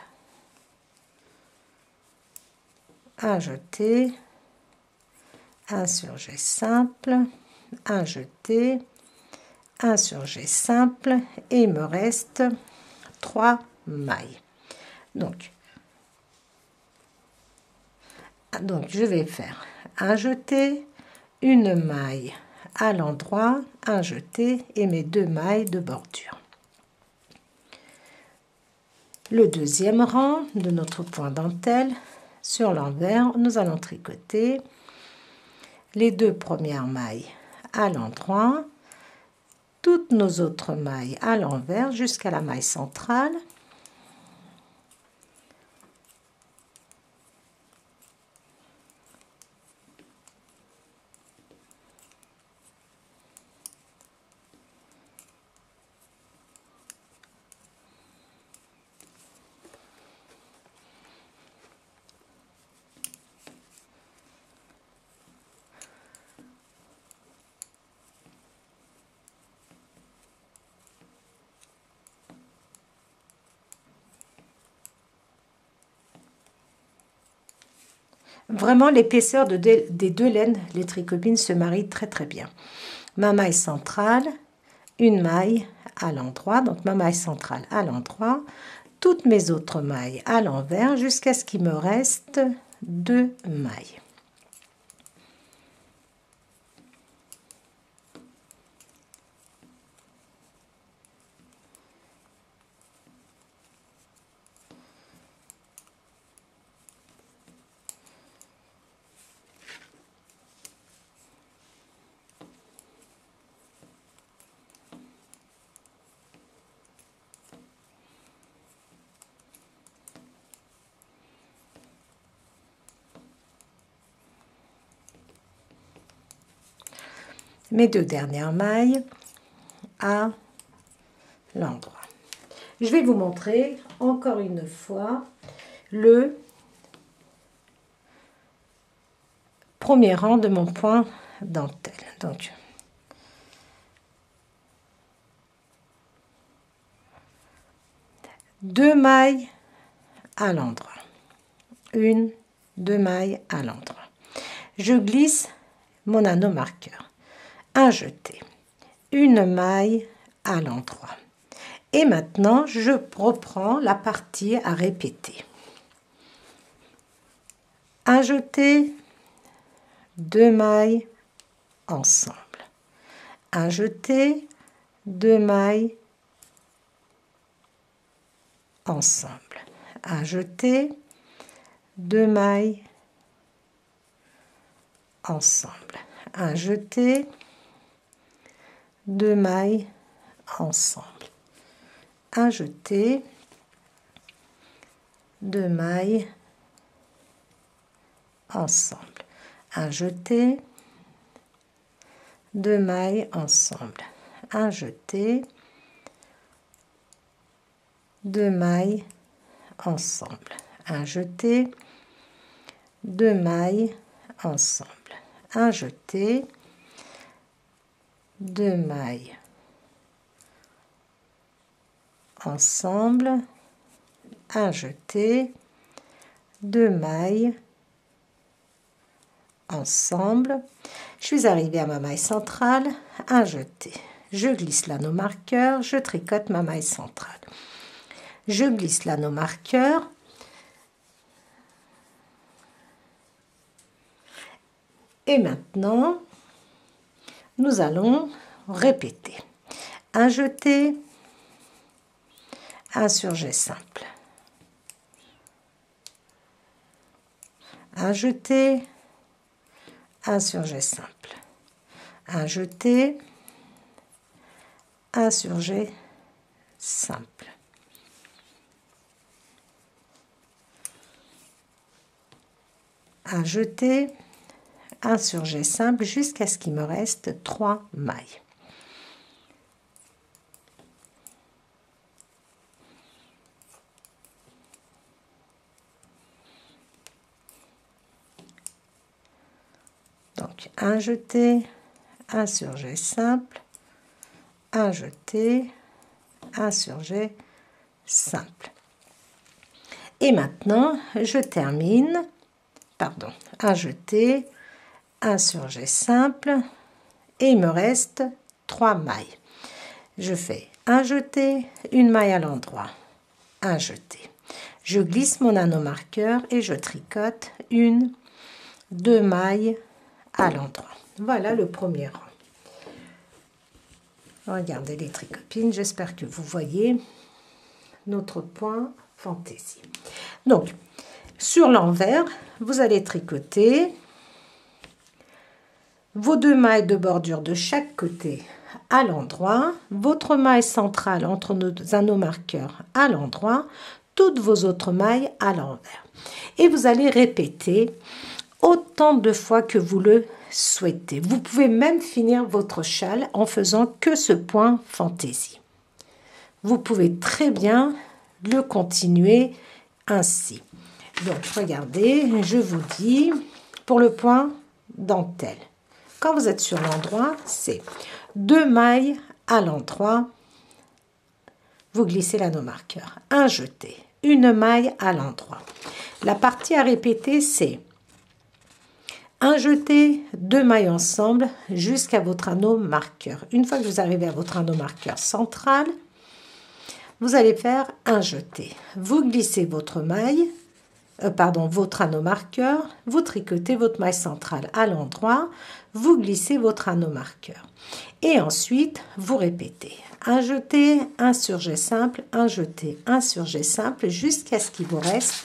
un jeté, un surjet simple, un jeté, un surjet simple et il me reste trois mailles. Donc, donc je vais faire un jeté, une maille à l'endroit, un jeté et mes deux mailles de bordure. Le deuxième rang de notre point dentelle, sur l'envers, nous allons tricoter les deux premières mailles à l'endroit, toutes nos autres mailles à l'envers jusqu'à la maille centrale. Vraiment, l'épaisseur de des deux laines, les tricopines, se marient très très bien. Ma maille centrale, une maille à l'endroit, donc ma maille centrale à l'endroit, toutes mes autres mailles à l'envers jusqu'à ce qu'il me reste deux mailles. Mes deux dernières mailles à l'endroit. Je vais vous montrer encore une fois le premier rang de mon point dentelle. Donc, deux mailles à l'endroit. Une, deux mailles à l'endroit. Je glisse mon anneau marqueur. Un jeté, une maille à l'endroit. Et maintenant, je reprends la partie à répéter. Un jeté, deux mailles ensemble. Un jeté, deux mailles ensemble. Un jeté, deux mailles ensemble. Un jeté, deux mailles ensemble. Un jeté, deux mailles ensemble. Un jeté, deux mailles ensemble. Un jeté, deux mailles ensemble. Un jeté, deux mailles ensemble. Un jeté, deux mailles ensemble, un jeté, deux mailles ensemble. Je suis arrivée à ma maille centrale, un jeté. Je glisse l'anneau marqueur, je tricote ma maille centrale. Je glisse l'anneau marqueur. Et maintenant, nous allons répéter. Un jeté, un surjet simple. Un jeté, un surjet simple. Un jeté, un surjet simple. Un jeté, un surjet simple jusqu'à ce qu'il me reste trois mailles. Donc un jeté, un surjet simple, un jeté, un surjet simple. Et maintenant, je termine, pardon, un jeté, un surjet simple, et il me reste trois mailles. Je fais un jeté, une maille à l'endroit, un jeté. Je glisse mon anneau marqueur et je tricote une, deux mailles à l'endroit. Voilà le premier rang. Regardez les tricopines, j'espère que vous voyez notre point fantaisie. Donc, sur l'envers, vous allez tricoter vos deux mailles de bordure de chaque côté à l'endroit, votre maille centrale entre nos anneaux marqueurs à l'endroit, toutes vos autres mailles à l'envers. Et vous allez répéter autant de fois que vous le souhaitez. Vous pouvez même finir votre châle en faisant que ce point fantaisie. Vous pouvez très bien le continuer ainsi. Donc, regardez, je vous dis, pour le point dentelle, quand vous êtes sur l'endroit, c'est deux mailles à l'endroit, vous glissez l'anneau marqueur, un jeté, une maille à l'endroit. La partie à répéter, c'est un jeté, deux mailles ensemble jusqu'à votre anneau marqueur. Une fois que vous arrivez à votre anneau marqueur central, vous allez faire un jeté. Vous glissez votre maille, euh, pardon, votre anneau marqueur, vous tricotez votre maille centrale à l'endroit, vous glissez votre anneau marqueur. Et ensuite, vous répétez un jeté, un surjet simple, un jeté, un surjet simple, jusqu'à ce qu'il vous reste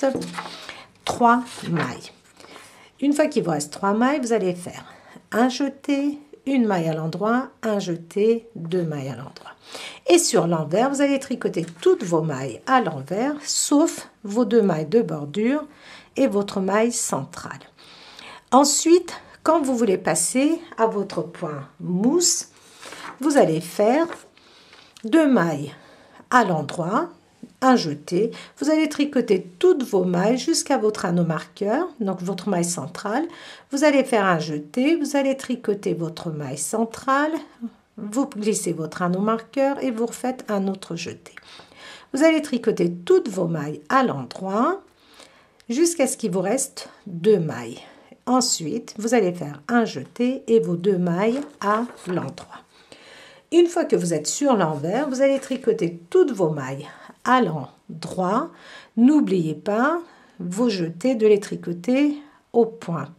trois mailles. Une fois qu'il vous reste trois mailles, vous allez faire un jeté, une maille à l'endroit, un jeté, deux mailles à l'endroit. Et sur l'envers, vous allez tricoter toutes vos mailles à l'envers, sauf vos deux mailles de bordure et votre maille centrale. Ensuite, quand vous voulez passer à votre point mousse, vous allez faire deux mailles à l'endroit, un jeté. Vous allez tricoter toutes vos mailles jusqu'à votre anneau marqueur, donc votre maille centrale. Vous allez faire un jeté, vous allez tricoter votre maille centrale, vous glissez votre anneau marqueur et vous refaites un autre jeté. Vous allez tricoter toutes vos mailles à l'endroit jusqu'à ce qu'il vous reste deux mailles. Ensuite, vous allez faire un jeté et vos deux mailles à l'endroit. Une fois que vous êtes sur l'envers, vous allez tricoter toutes vos mailles à l'endroit. N'oubliez pas, vos jetés, de les tricoter au point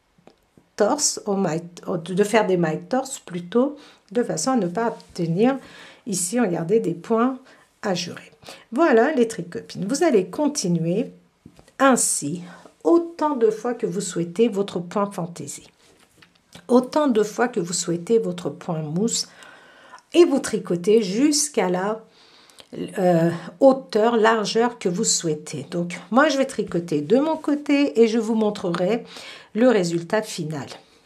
torse, au maille, de faire des mailles torse plutôt, de façon à ne pas obtenir ici, regardez, des points ajourés. Voilà les tricopines. Vous allez continuer ainsi autant de fois que vous souhaitez votre point fantaisie, autant de fois que vous souhaitez votre point mousse, et vous tricotez jusqu'à la euh, hauteur, largeur que vous souhaitez. Donc moi je vais tricoter de mon côté et je vous montrerai le résultat final.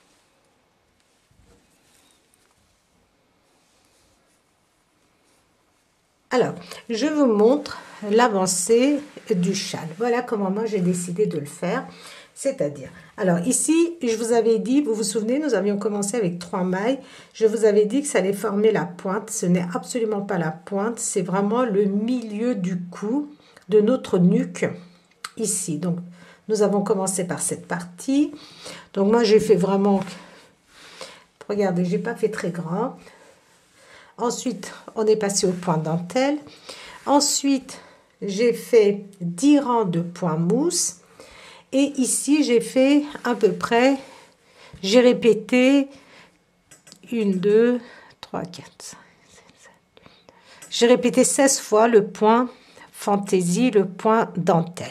Alors, je vous montre l'avancée du châle. Voilà comment moi j'ai décidé de le faire. C'est-à-dire, alors ici, je vous avais dit, vous vous souvenez, nous avions commencé avec trois mailles. Je vous avais dit que ça allait former la pointe. Ce n'est absolument pas la pointe, c'est vraiment le milieu du cou de notre nuque ici. Donc, nous avons commencé par cette partie. Donc, moi, j'ai fait vraiment, regardez, j'ai pas fait très grand. Ensuite, on est passé au point dentelle. Ensuite, j'ai fait dix rangs de points mousse. Et ici, j'ai fait à peu près, j'ai répété une, deux, trois, quatre, cinq, six, sept. J'ai répété seize fois le point fantaisie, le point dentelle.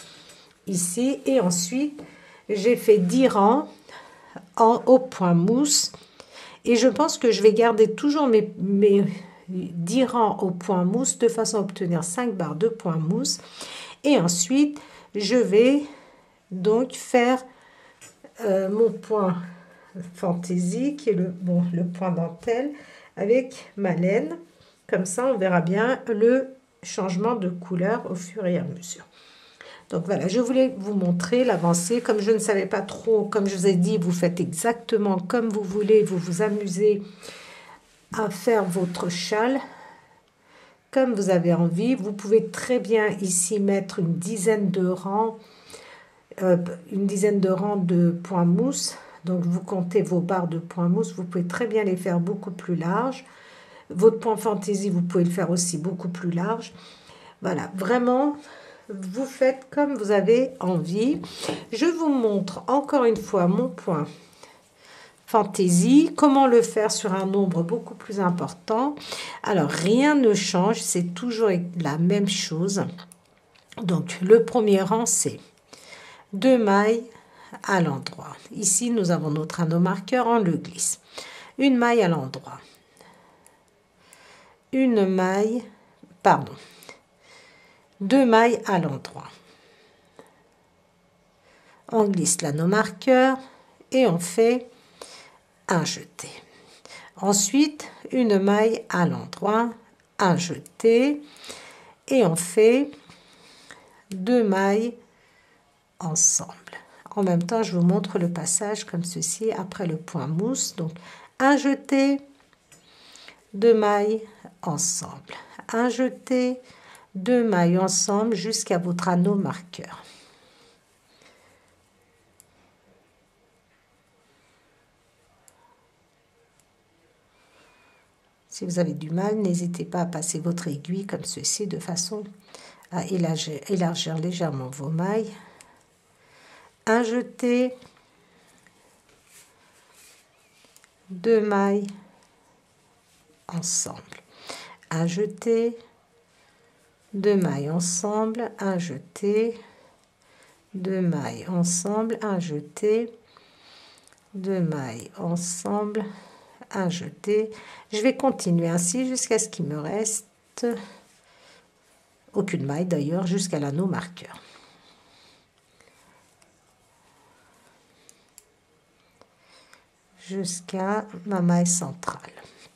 Ici, et ensuite, j'ai fait dix rangs en, au point mousse. Et je pense que je vais garder toujours mes, mes dix rangs au point mousse de façon à obtenir cinq barres de point mousse. Et ensuite, je vais donc faire euh, mon point fantaisie, qui est le, bon, le point dentelle, avec ma laine. Comme ça, on verra bien le changement de couleur au fur et à mesure. Donc voilà, je voulais vous montrer l'avancée. Comme je ne savais pas trop, comme je vous ai dit, vous faites exactement comme vous voulez. Vous vous amusez à faire votre châle comme vous avez envie. Vous pouvez très bien ici mettre une dizaine de rangs, euh, une dizaine de rangs de points mousse. Donc vous comptez vos barres de points mousse. Vous pouvez très bien les faire beaucoup plus larges. Votre point fantaisie, vous pouvez le faire aussi beaucoup plus large. Voilà, vraiment, vous faites comme vous avez envie. Je vous montre encore une fois mon point fantaisie, comment le faire sur un nombre beaucoup plus important. Alors, rien ne change, c'est toujours la même chose. Donc, le premier rang, c'est deux mailles à l'endroit. Ici, nous avons notre anneau marqueur, on le glisse. Une maille à l'endroit. Une maille, pardon, deux mailles à l'endroit. On glisse l'anneau marqueur et on fait un jeté. Ensuite, une maille à l'endroit, un jeté et on fait deux mailles ensemble. En même temps, je vous montre le passage comme ceci après le point mousse. Donc, un jeté, deux mailles ensemble, un jeté, deux mailles ensemble jusqu'à votre anneau marqueur. Si vous avez du mal, n'hésitez pas à passer votre aiguille comme ceci de façon à élargir, élargir légèrement vos mailles. Un jeté, deux mailles ensemble. Un jeté, deux mailles ensemble, un jeté, deux mailles ensemble, un jeté, deux mailles ensemble, un jeté. Je vais continuer ainsi jusqu'à ce qu'il me reste aucune maille d'ailleurs, jusqu'à l'anneau marqueur. Jusqu'à ma maille centrale.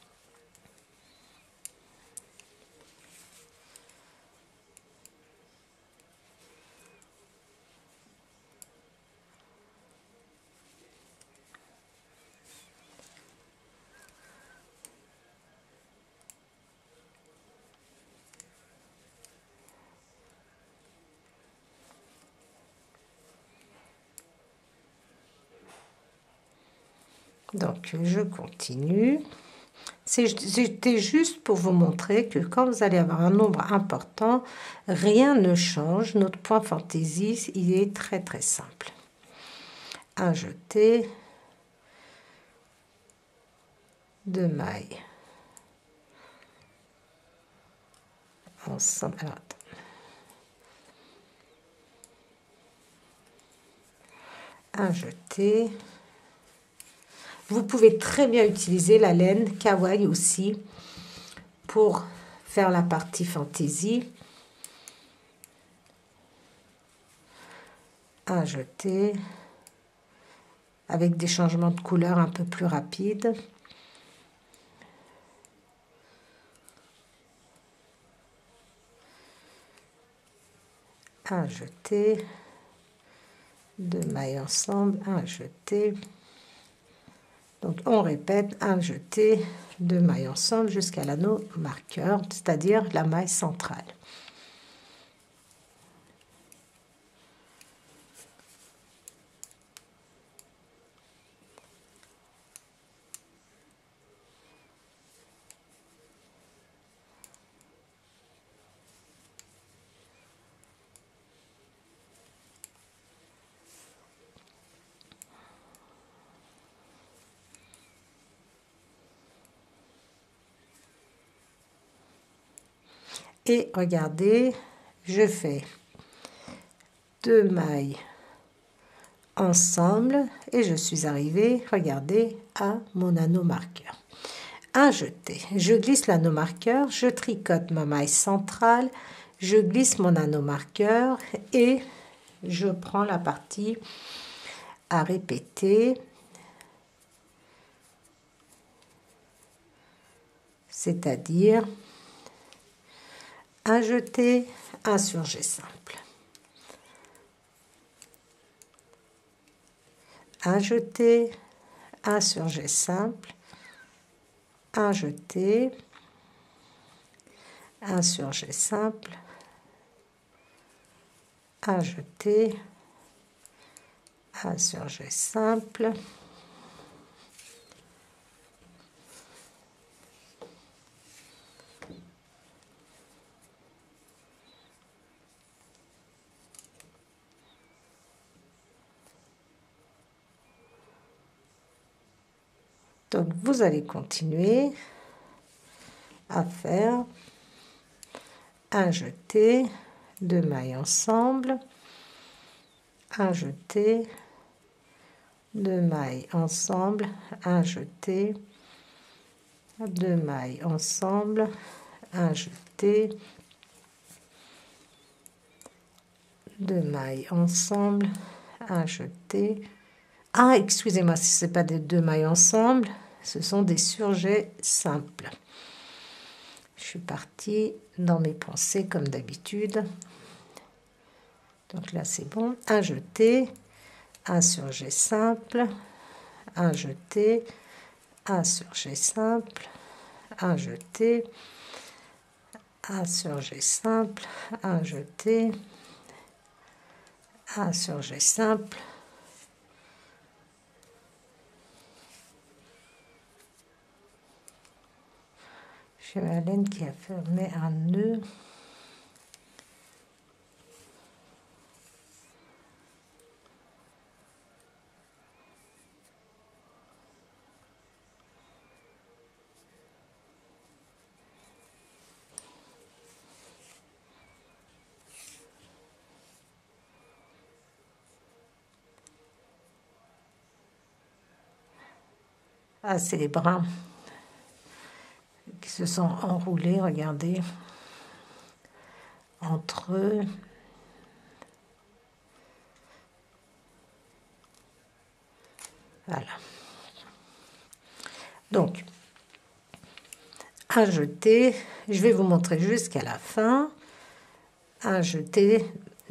Donc, je continue. C'était juste pour vous montrer que quand vous allez avoir un nombre important, rien ne change. Notre point fantaisie, il est très très simple. Un jeté, deux mailles ensemble. Alors, un jeté. Vous pouvez très bien utiliser la laine kawaii aussi pour faire la partie fantaisie. Un jeté avec des changements de couleur un peu plus rapides. Un jeté, deux mailles ensemble, un jeté. Donc on répète, un jeté, deux mailles ensemble jusqu'à l'anneau marqueur, c'est-à-dire la maille centrale. Et regardez, je fais deux mailles ensemble et je suis arrivée, regardez, à mon anneau marqueur. Un jeté, je glisse l'anneau marqueur, je tricote ma maille centrale, je glisse mon anneau marqueur et je prends la partie à répéter, c'est-à-dire un jeté, un surjet simple. Un jeté, un surjet simple, un jeté, un surjet simple, un jeté, un surjet simple, donc vous allez continuer à faire un jeté, deux mailles ensemble, un jeté, deux mailles ensemble, un jeté, deux mailles ensemble, un jeté, deux mailles ensemble, un jeté. Ah, excusez-moi, si ce n'est pas des deux mailles ensemble, ce sont des surjets simples. Je suis partie dans mes pensées comme d'habitude. Donc là, c'est bon. Un jeté, un surjet simple, un jeté, un surjet simple, un jeté, un surjet simple, un jeté, un surjet simple, J'ai ma laine qui a fermé un nœud. Ah, c'est les brins qui se sont enroulés, regardez, entre eux. Voilà. Donc, à jeter, je vais vous montrer jusqu'à la fin. À jeter.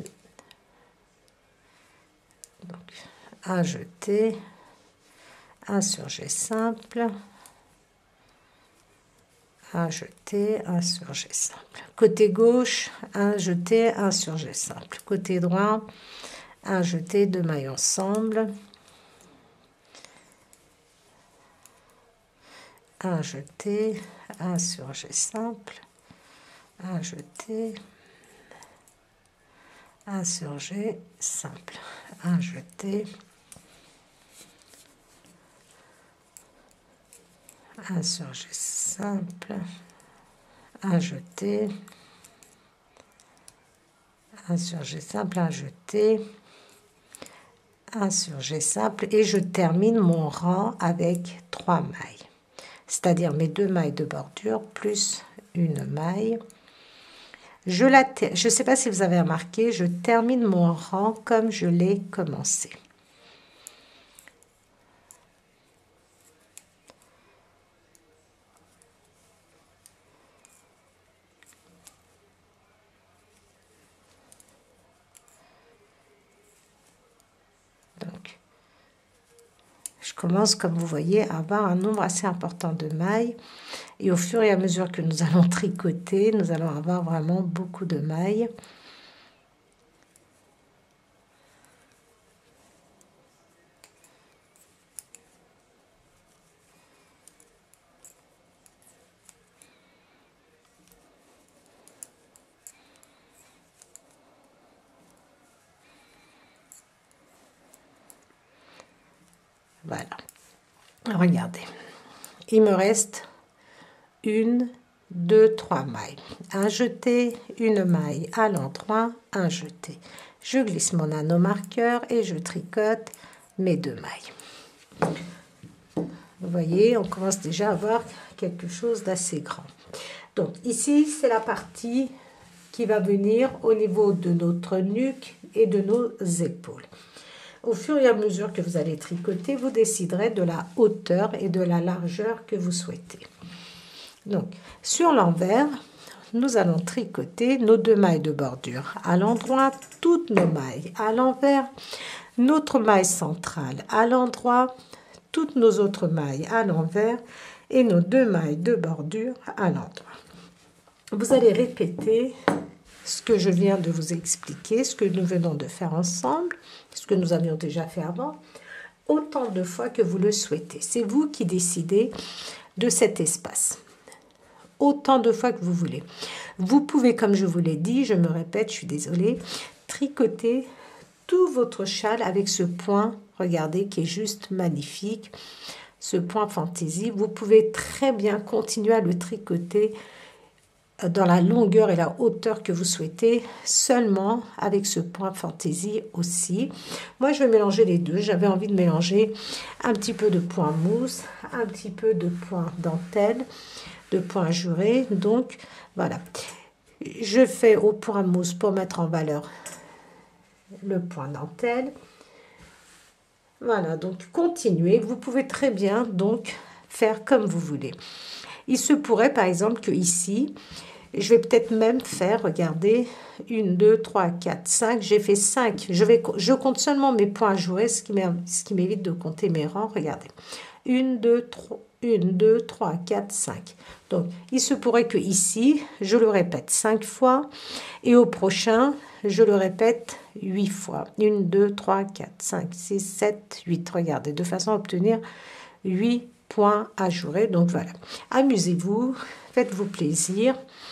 Donc, à jeter. Un surjet simple. Un jeté, un surjet simple. Côté gauche, un jeté, un surjet simple. Côté droit, un jeté, deux mailles ensemble. Un jeté, un surjet simple. Un jeté, un surjet simple. Un jeté, un surjet simple, un jeté, un surjet simple, un jeté, un surjet simple, et je termine mon rang avec trois mailles, c'est-à-dire mes deux mailles de bordure plus une maille. Je la je sais pas si vous avez remarqué, je termine mon rang comme je l'ai commencé. Donc, je commence, comme vous voyez, à avoir un nombre assez important de mailles. Et au fur et à mesure que nous allons tricoter, nous allons avoir vraiment beaucoup de mailles. Voilà. Regardez. Il me reste une, deux, trois mailles. Un jeté, une maille à l'endroit, un jeté. Je glisse mon anneau marqueur et je tricote mes deux mailles. Vous voyez, on commence déjà à avoir quelque chose d'assez grand. Donc ici, c'est la partie qui va venir au niveau de notre nuque et de nos épaules. Au fur et à mesure que vous allez tricoter, vous déciderez de la hauteur et de la largeur que vous souhaitez. Donc, sur l'envers, nous allons tricoter nos deux mailles de bordure. À l'endroit, toutes nos mailles. À l'envers, notre maille centrale. À l'endroit, toutes nos autres mailles à l'envers et nos deux mailles de bordure à l'endroit. Vous allez répéter ce que je viens de vous expliquer, ce que nous venons de faire ensemble, ce que nous avions déjà fait avant, autant de fois que vous le souhaitez. C'est vous qui décidez de cet espace. Autant de fois que vous voulez. Vous pouvez, comme je vous l'ai dit, je me répète, je suis désolée, tricoter tout votre châle avec ce point, regardez, qui est juste magnifique, ce point fantaisie. Vous pouvez très bien continuer à le tricoter dans la longueur et la hauteur que vous souhaitez, seulement avec ce point fantaisie aussi. Moi, je vais mélanger les deux. J'avais envie de mélanger un petit peu de point mousse, un petit peu de point dentelle, de point juré. Donc, voilà. Je fais au point mousse pour mettre en valeur le point dentelle. Voilà, donc continuez. Vous pouvez très bien donc faire comme vous voulez. Il se pourrait par exemple que ici, je vais peut-être même faire, regardez, un, deux, trois, quatre, cinq, j'ai fait cinq. Je, vais, je compte seulement mes points joués, ce qui m'évite de compter mes rangs, regardez. un, deux, trois, un, deux, trois, quatre, cinq. Donc, il se pourrait que ici, je le répète cinq fois, et au prochain, je le répète huit fois. un, deux, trois, quatre, cinq, six, sept, huit. Regardez, de façon à obtenir huit point ajouré. Donc voilà, amusez-vous, faites-vous plaisir,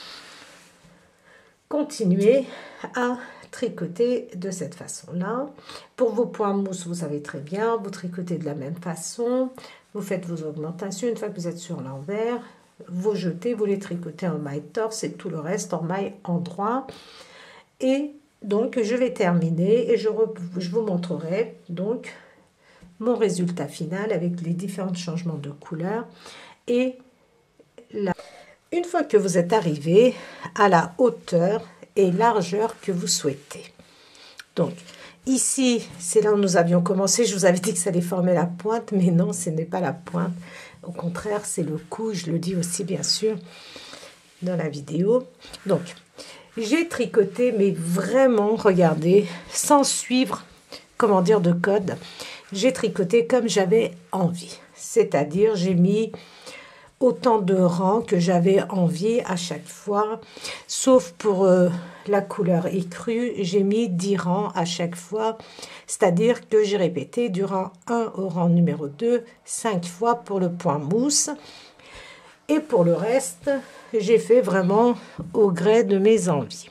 continuez à tricoter de cette façon là. Pour vos points mousse, vous savez très bien, vous tricotez de la même façon, vous faites vos augmentations. Une fois que vous êtes sur l'envers, vous jetez, vous les tricotez en maille torse et tout le reste en maille endroit. Et donc je vais terminer et je, je vous montrerai donc mon résultat final avec les différents changements de couleur. Et là, une fois que vous êtes arrivé à la hauteur et largeur que vous souhaitez. Donc ici, c'est là où nous avions commencé. Je vous avais dit que ça allait former la pointe, mais non, ce n'est pas la pointe. Au contraire, c'est le cou. Je le dis aussi, bien sûr, dans la vidéo. Donc, j'ai tricoté, mais vraiment, regardez, sans suivre, comment dire, de code. J'ai tricoté comme j'avais envie. C'est-à-dire, j'ai mis autant de rangs que j'avais envie à chaque fois, sauf pour euh, la couleur écrue, j'ai mis dix rangs à chaque fois, c'est-à-dire que j'ai répété du rang un au rang numéro deux, cinq fois pour le point mousse, et pour le reste, j'ai fait vraiment au gré de mes envies.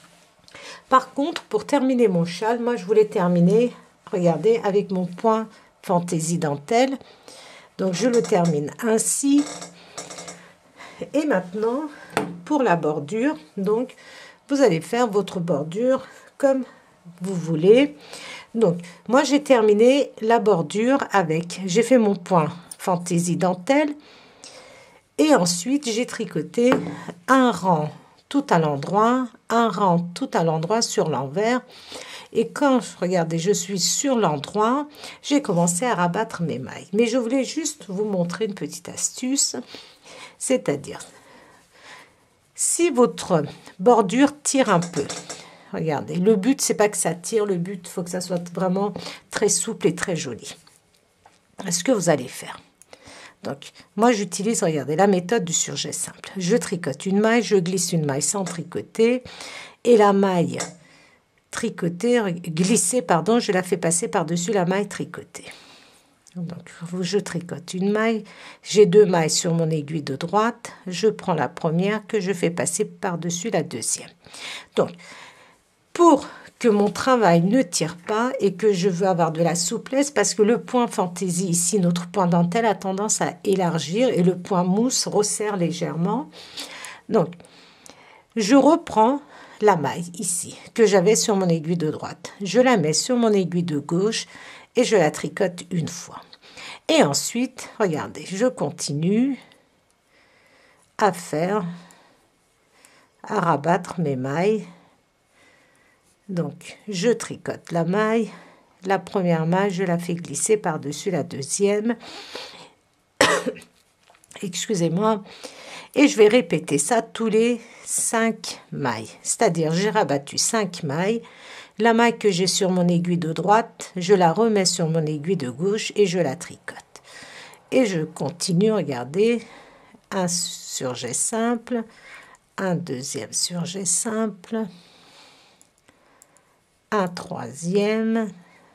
Par contre, pour terminer mon châle, moi je voulais terminer, regardez, avec mon point fantaisie dentelle. Donc je le termine ainsi. Et maintenant, pour la bordure, donc vous allez faire votre bordure comme vous voulez. Donc moi j'ai terminé la bordure avec, j'ai fait mon point fantaisie dentelle et ensuite j'ai tricoté un rang tout à l'endroit, un rang tout à l'endroit sur l'envers. Et quand, regardez, je suis sur l'endroit, j'ai commencé à rabattre mes mailles. Mais je voulais juste vous montrer une petite astuce, c'est-à-dire, si votre bordure tire un peu, regardez, le but, c'est pas que ça tire, le but, il faut que ça soit vraiment très souple et très joli. Ce que vous allez faire. Donc, moi, j'utilise, regardez, la méthode du surjet simple. Je tricote une maille, je glisse une maille sans tricoter, et la maille tricotée, glissée, pardon, je la fais passer par-dessus la maille tricotée. Donc, je tricote une maille, j'ai deux mailles sur mon aiguille de droite, je prends la première que je fais passer par-dessus la deuxième. Donc, pour que mon travail ne tire pas et que je veux avoir de la souplesse, parce que le point fantaisie ici, notre point dentelle, a tendance à élargir et le point mousse resserre légèrement. Donc, je reprends la maille ici, que j'avais sur mon aiguille de droite. Je la mets sur mon aiguille de gauche et je la tricote une fois. Et ensuite, regardez, je continue à faire, à rabattre mes mailles. Donc, je tricote la maille. La première maille, je la fais glisser par-dessus la deuxième. Excusez-moi. Et je vais répéter ça tous les cinq mailles. C'est-à-dire, j'ai rabattu cinq mailles. La maille que j'ai sur mon aiguille de droite, je la remets sur mon aiguille de gauche et je la tricote. Et je continue, regardez, un surjet simple, un deuxième surjet simple, un troisième,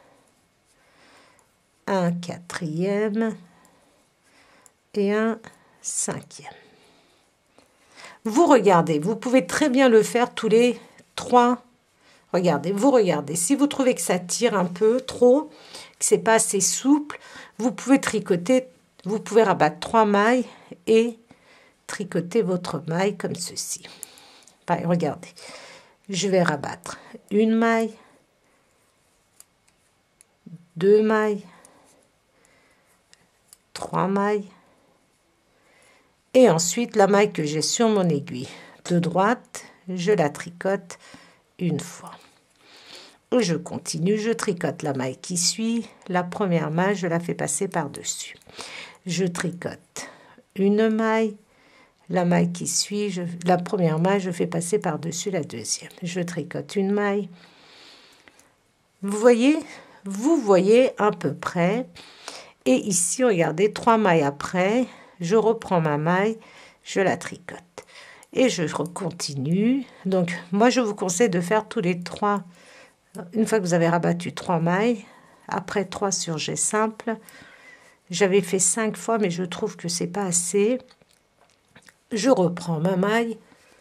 un quatrième et un cinquième. Vous regardez, vous pouvez très bien le faire tous les trois. Regardez, vous regardez. Si vous trouvez que ça tire un peu trop, que c'est pas assez souple, vous pouvez tricoter, vous pouvez rabattre trois mailles et tricoter votre maille comme ceci. Enfin, regardez, je vais rabattre une maille, deux mailles, trois mailles, et ensuite la maille que j'ai sur mon aiguille de droite, je la tricote une fois. Et je continue, je tricote la maille qui suit, la première maille, je la fais passer par-dessus. Je tricote une maille, la maille qui suit, je, la première maille, je fais passer par-dessus la deuxième. Je tricote une maille. Vous voyez, vous voyez à peu près. Et ici, regardez, trois mailles après, je reprends ma maille, je la tricote. Et je continue. Donc, moi, je vous conseille de faire tous les trois. Une fois que vous avez rabattu trois mailles, après trois surjets simples, J'avais fait cinq fois, mais je trouve que c'est pas assez. Je reprends ma maille.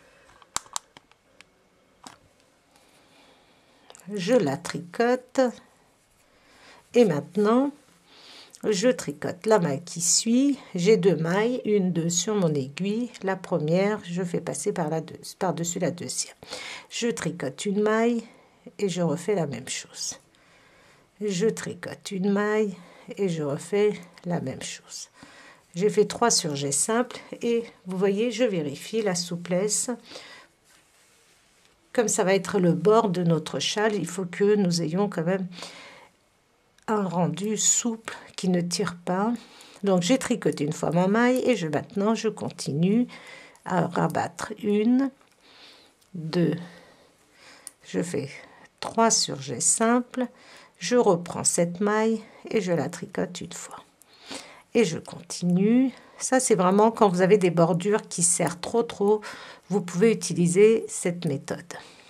Je la tricote. Et maintenant, je tricote la maille qui suit. J'ai deux mailles, une, deux sur mon aiguille. La première, je fais passer par la deux, par-dessus la deuxième. Je tricote une maille et je refais la même chose. Je tricote une maille et je refais la même chose. J'ai fait trois surjets simples et vous voyez, je vérifie la souplesse. Comme ça va être le bord de notre châle, il faut que nous ayons quand même un rendu souple qui ne tire pas. Donc j'ai tricoté une fois ma maille et je maintenant je continue à rabattre une, deux, je fais trois surjets simples, je reprends cette maille et je la tricote une fois. Et je continue. Ça c'est vraiment quand vous avez des bordures qui serrent trop trop, vous pouvez utiliser cette méthode.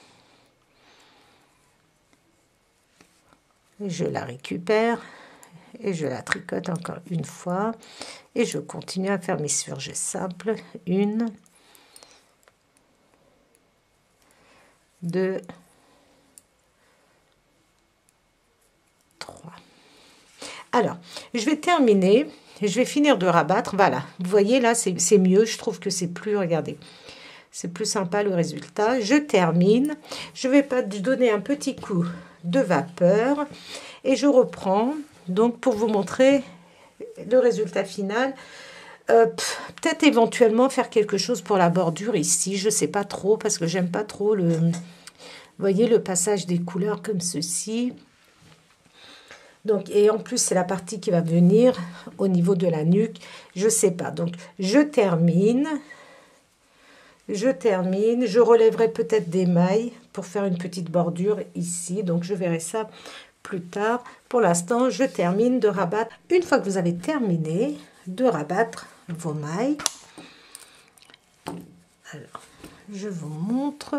Je la récupère et je la tricote encore une fois et je continue à faire mes surjets simples. Une, deux, trois. Alors, je vais terminer, je vais finir de rabattre. Voilà, vous voyez là, c'est mieux. Je trouve que c'est plus, regardez, c'est plus sympa le résultat. Je termine. Je vais pas donner un petit coup de vapeur et je reprends donc pour vous montrer le résultat final. Euh, peut-être éventuellement faire quelque chose pour la bordure ici, je sais pas trop parce que j'aime pas trop le, vous voyez, le passage des couleurs comme ceci. Donc, et en plus c'est la partie qui va venir au niveau de la nuque, je sais pas. Donc je termine. Je termine, je relèverai peut-être des mailles pour faire une petite bordure ici, donc je verrai ça plus tard. Pour l'instant, je termine de rabattre. Une fois que vous avez terminé de rabattre vos mailles, alors je vous montre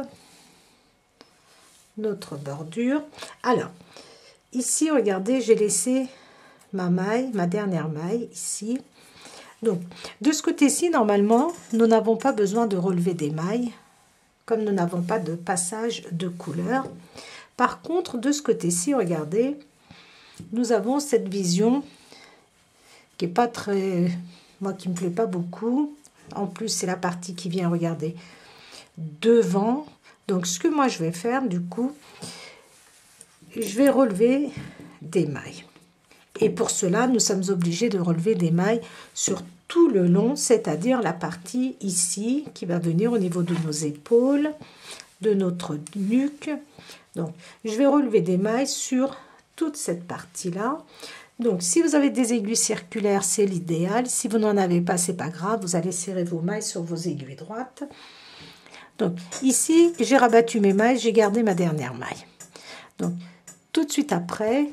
notre bordure. Alors, ici, regardez, j'ai laissé ma maille, ma dernière maille ici. Donc, de ce côté-ci, normalement, nous n'avons pas besoin de relever des mailles, comme nous n'avons pas de passage de couleur. Par contre, de ce côté-ci, regardez, nous avons cette vision qui est pas très... moi, qui me plaît pas beaucoup. En plus, c'est la partie qui vient, regardez, devant. Donc, ce que moi, je vais faire, du coup, je vais relever des mailles. Et pour cela, nous sommes obligés de relever des mailles sur tout le long, c'est-à-dire la partie ici qui va venir au niveau de nos épaules, de notre nuque. Donc, je vais relever des mailles sur toute cette partie-là. Donc, si vous avez des aiguilles circulaires, c'est l'idéal. Si vous n'en avez pas, c'est pas grave. Vous allez serrer vos mailles sur vos aiguilles droites. Donc, ici, j'ai rabattu mes mailles, j'ai gardé ma dernière maille. Donc, tout de suite après...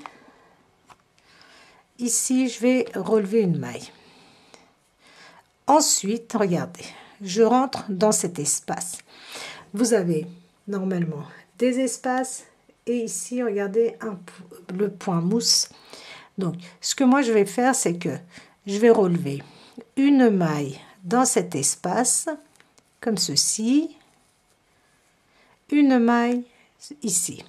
ici, je vais relever une maille. Ensuite, regardez, je rentre dans cet espace. Vous avez normalement des espaces et ici, regardez, un, le point mousse. Donc, ce que moi, je vais faire, c'est que je vais relever une maille dans cet espace, comme ceci, une maille ici.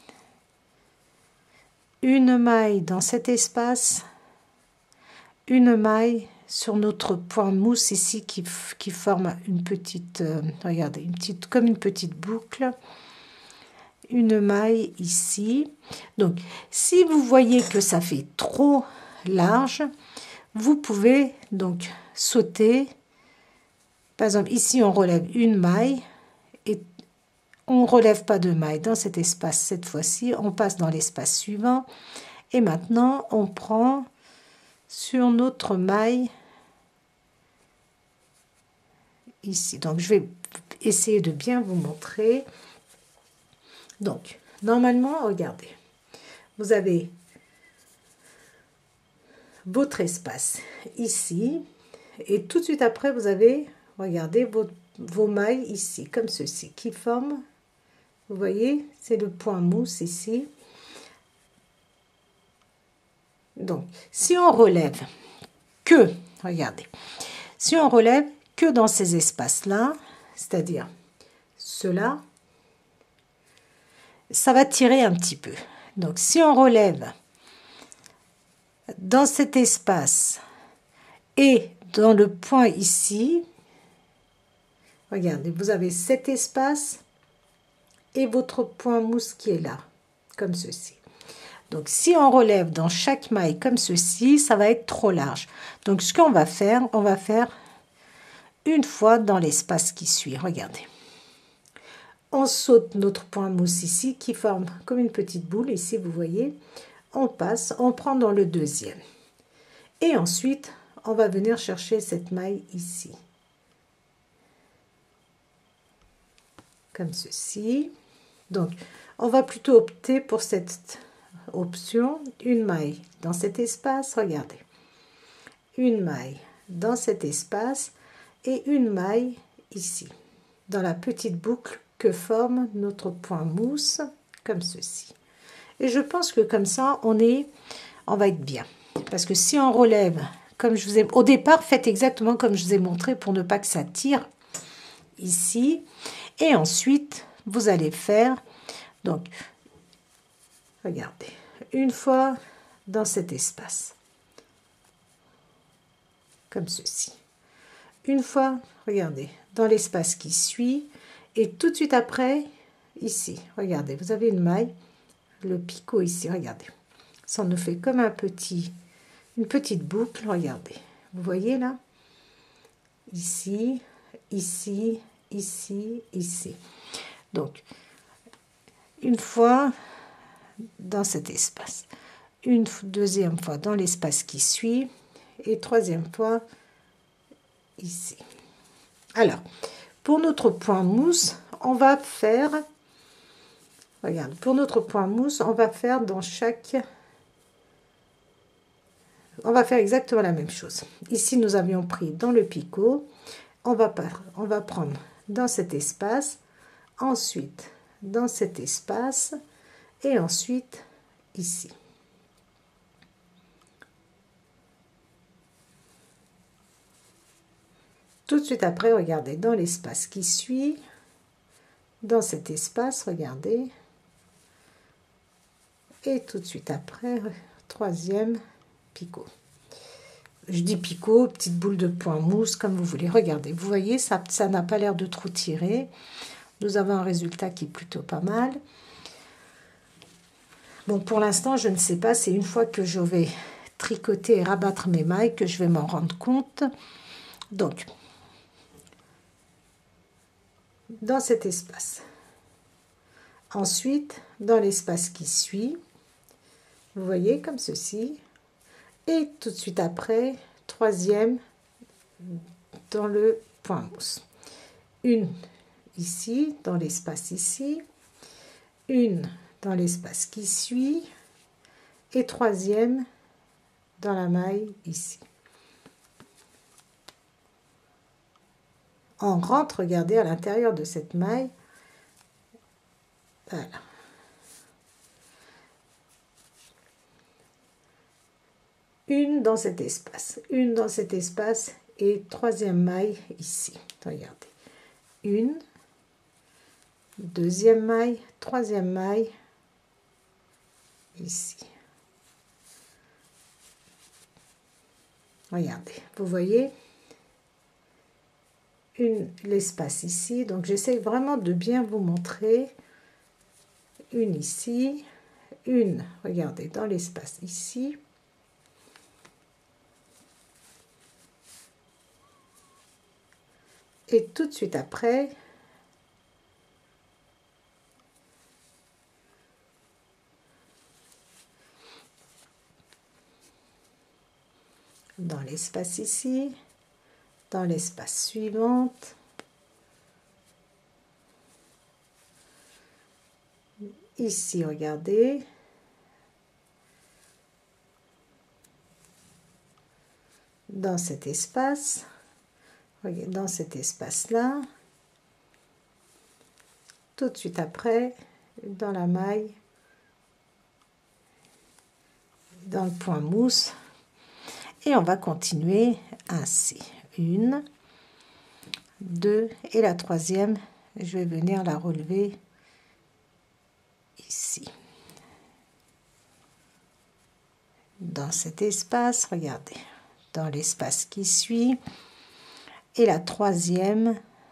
Une maille dans cet espace, une maille sur notre point mousse ici qui, qui forme une petite, euh, regardez, une petite, comme une petite boucle, une maille ici. Donc, si vous voyez que ça fait trop large, vous pouvez donc sauter. Par exemple, ici, on relève une maille et on ne relève pas de maille dans cet espace cette fois-ci. On passe dans l'espace suivant. Et maintenant, on prend sur notre maille ici. Donc, je vais essayer de bien vous montrer. Donc, normalement, regardez, vous avez votre espace ici. Et tout de suite après, vous avez, regardez, vos, vos mailles ici, comme ceci, qui forment, vous voyez, c'est le point mousse ici. Donc, si on relève que, regardez, si on relève que dans ces espaces-là, c'est-à-dire ceux-là, ça va tirer un petit peu. Donc, si on relève dans cet espace et dans le point ici, regardez, vous avez cet espace et votre point mousse qui est là, comme ceci. Donc, si on relève dans chaque maille comme ceci, ça va être trop large. Donc, ce qu'on va faire, on va faire une fois dans l'espace qui suit. Regardez. On saute notre point mousse ici, qui forme comme une petite boule. Ici, vous voyez. On passe, on prend dans le deuxième. Et ensuite, on va venir chercher cette maille ici. Comme ceci. Donc, on va plutôt opter pour cette option, une maille dans cet espace, regardez, une maille dans cet espace et une maille ici, dans la petite boucle que forme notre point mousse, comme ceci. Et je pense que comme ça, on est, on va être bien. Parce que si on relève, comme je vous ai, au départ, faites exactement comme je vous ai montré pour ne pas que ça tire ici. Et ensuite, vous allez faire, donc, regardez, une fois dans cet espace, comme ceci. Une fois, regardez, dans l'espace qui suit, et tout de suite après, ici, regardez, vous avez une maille, le picot ici, regardez. Ça nous fait comme un petit, une petite boucle, regardez. Vous voyez là? Ici, ici, ici, ici. Donc, une fois dans cet espace, une deuxième fois dans l'espace qui suit, et troisième fois ici. Alors, pour notre point mousse, on va faire, regarde, pour notre point mousse, on va faire dans chaque, on va faire exactement la même chose. Ici, nous avions pris dans le picot, on va, on va prendre dans cet espace, ensuite dans cet espace, et ensuite ici. Tout de suite après, regardez, dans l'espace qui suit, dans cet espace, regardez, et tout de suite après, troisième picot. Je dis picot, petite boule de point mousse, comme vous voulez. Regardez, vous voyez, ça, ça n'a pas l'air de trop tirer. Nous avons un résultat qui est plutôt pas mal. Bon, pour l'instant, je ne sais pas, c'est une fois que je vais tricoter et rabattre mes mailles que je vais m'en rendre compte. Donc, dans cet espace. Ensuite, dans l'espace qui suit, vous voyez, comme ceci. Et tout de suite après, troisième dans le point mousse. Une ici, dans l'espace ici. Une dans l'espace qui suit. Et troisième dans la maille ici. On rentre, regardez, à l'intérieur de cette maille. Voilà. Une dans cet espace, une dans cet espace et troisième maille ici. Regardez. Une, deuxième maille, troisième maille ici. Regardez, vous voyez l'espace ici. Donc, j'essaie vraiment de bien vous montrer. Une ici, une, regardez, dans l'espace ici. Et tout de suite après, dans l'espace ici, dans l'espace suivant, ici, regardez, dans cet espace, dans cet espace-là, tout de suite après, dans la maille, dans le point mousse. et on va continuer ainsi. Une, deux, et la troisième, je vais venir la relever ici. Dans cet espace, regardez, dans l'espace qui suit, et la troisième,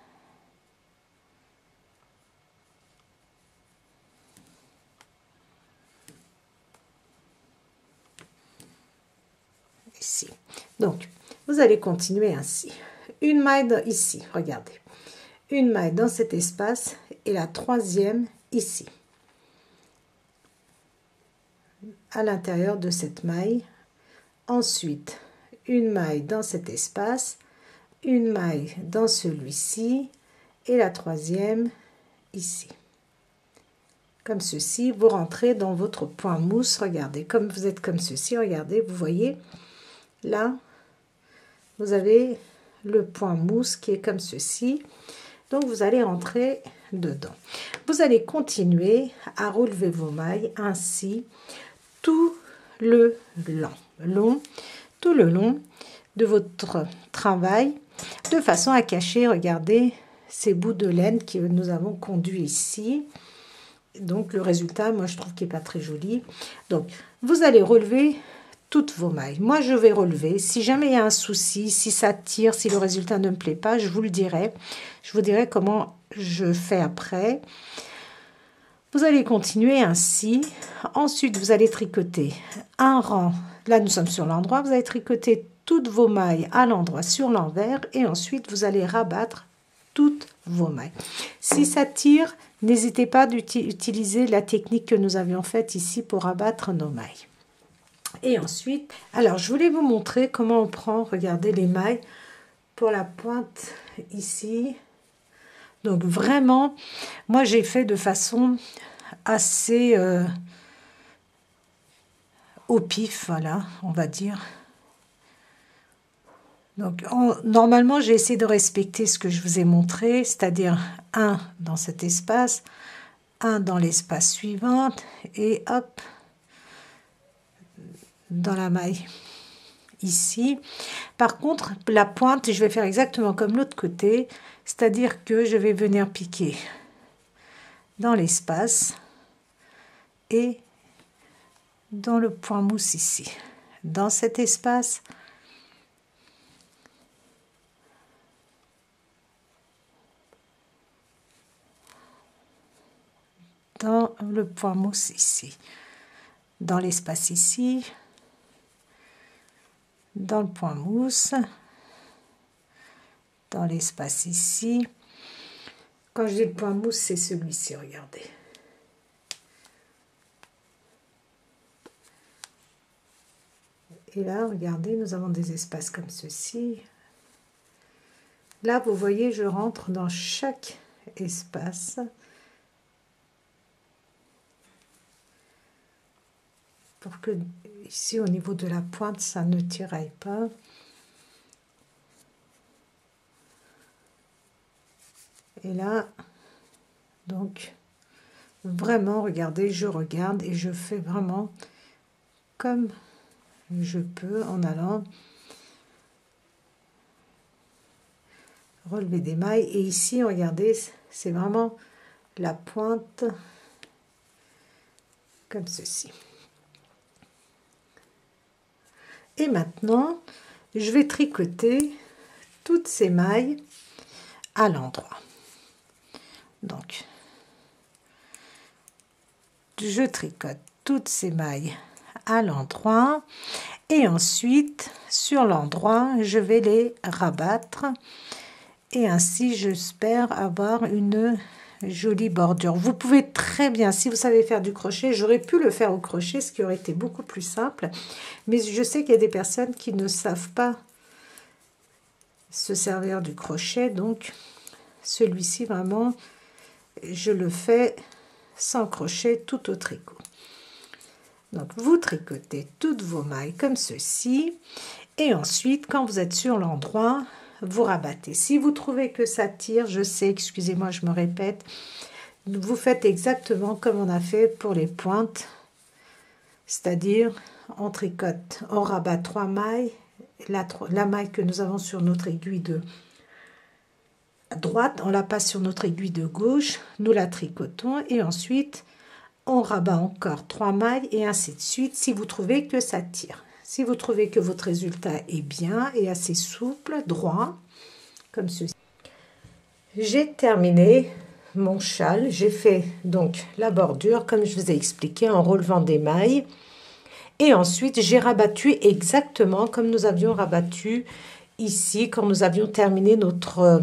ici. Donc, vous allez continuer ainsi. Une maille ici, regardez. Une maille dans cet espace et la troisième ici. À l'intérieur de cette maille. Ensuite, une maille dans cet espace, une maille dans celui-ci et la troisième ici. Comme ceci, vous rentrez dans votre point mousse. Regardez, comme vous êtes comme ceci, regardez, vous voyez, là, vous avez le point mousse qui est comme ceci. Donc, vous allez rentrer dedans. Vous allez continuer à relever vos mailles ainsi tout le long, long, tout le long de votre travail, de façon à cacher, regardez, ces bouts de laine que nous avons conduits ici. Donc, le résultat, moi, je trouve qu'il n'est pas très joli. Donc, vous allez relever toutes vos mailles. Moi, je vais relever. Si jamais il y a un souci, si ça tire, si le résultat ne me plaît pas, je vous le dirai. Je vous dirai comment je fais après. Vous allez continuer ainsi. Ensuite, vous allez tricoter un rang. Là, nous sommes sur l'endroit. Vous allez tricoter toutes vos mailles à l'endroit sur l'envers. Et ensuite, vous allez rabattre toutes vos mailles. Si ça tire, n'hésitez pas d'utiliser la technique que nous avions faite ici pour rabattre nos mailles. Et ensuite, alors je voulais vous montrer comment on prend, regardez les mailles pour la pointe ici. Donc vraiment, moi j'ai fait de façon assez euh, au pif, voilà, on va dire. Donc on, normalement j'ai essayé de respecter ce que je vous ai montré, c'est-à-dire un dans cet espace, un dans l'espace suivant et hop, dans la maille ici. Par contre, la pointe, je vais faire exactement comme l'autre côté, c'est-à-dire que je vais venir piquer dans l'espace et dans le point mousse ici. Dans cet espace, dans le point mousse ici, dans l'espace ici, dans le point mousse, dans l'espace ici. Quand je dis le point mousse, c'est celui-ci, regardez. Et là, regardez, nous avons des espaces comme ceci. Là, vous voyez, je rentre dans chaque espace. Pour que ici, au niveau de la pointe, ça ne tiraille pas. Et là, donc, vraiment, regardez, je regarde et je fais vraiment comme je peux en allant relever des mailles. Et ici, regardez, c'est vraiment la pointe comme ceci. Et maintenant, je vais tricoter toutes ces mailles à l'endroit. Donc, je tricote toutes ces mailles à l'endroit et ensuite, sur l'endroit, je vais les rabattre et ainsi, j'espère avoir une jolie bordure. Vous pouvez très bien, si vous savez faire du crochet, j'aurais pu le faire au crochet, ce qui aurait été beaucoup plus simple, mais je sais qu'il y a des personnes qui ne savent pas se servir du crochet, donc celui-ci vraiment, je le fais sans crochet, tout au tricot. Donc vous tricotez toutes vos mailles comme ceci et ensuite quand vous êtes sur l'endroit, vous rabattez. Si vous trouvez que ça tire, je sais, excusez-moi, je me répète, vous faites exactement comme on a fait pour les pointes, c'est-à-dire on tricote, on rabat trois mailles, la, la maille que nous avons sur notre aiguille de droite, on la passe sur notre aiguille de gauche, nous la tricotons et ensuite on rabat encore trois mailles et ainsi de suite si vous trouvez que ça tire. Si vous trouvez que votre résultat est bien et assez souple, droit, comme ceci. J'ai terminé mon châle, j'ai fait donc la bordure comme je vous ai expliqué en relevant des mailles et ensuite j'ai rabattu exactement comme nous avions rabattu ici quand nous avions terminé notre euh,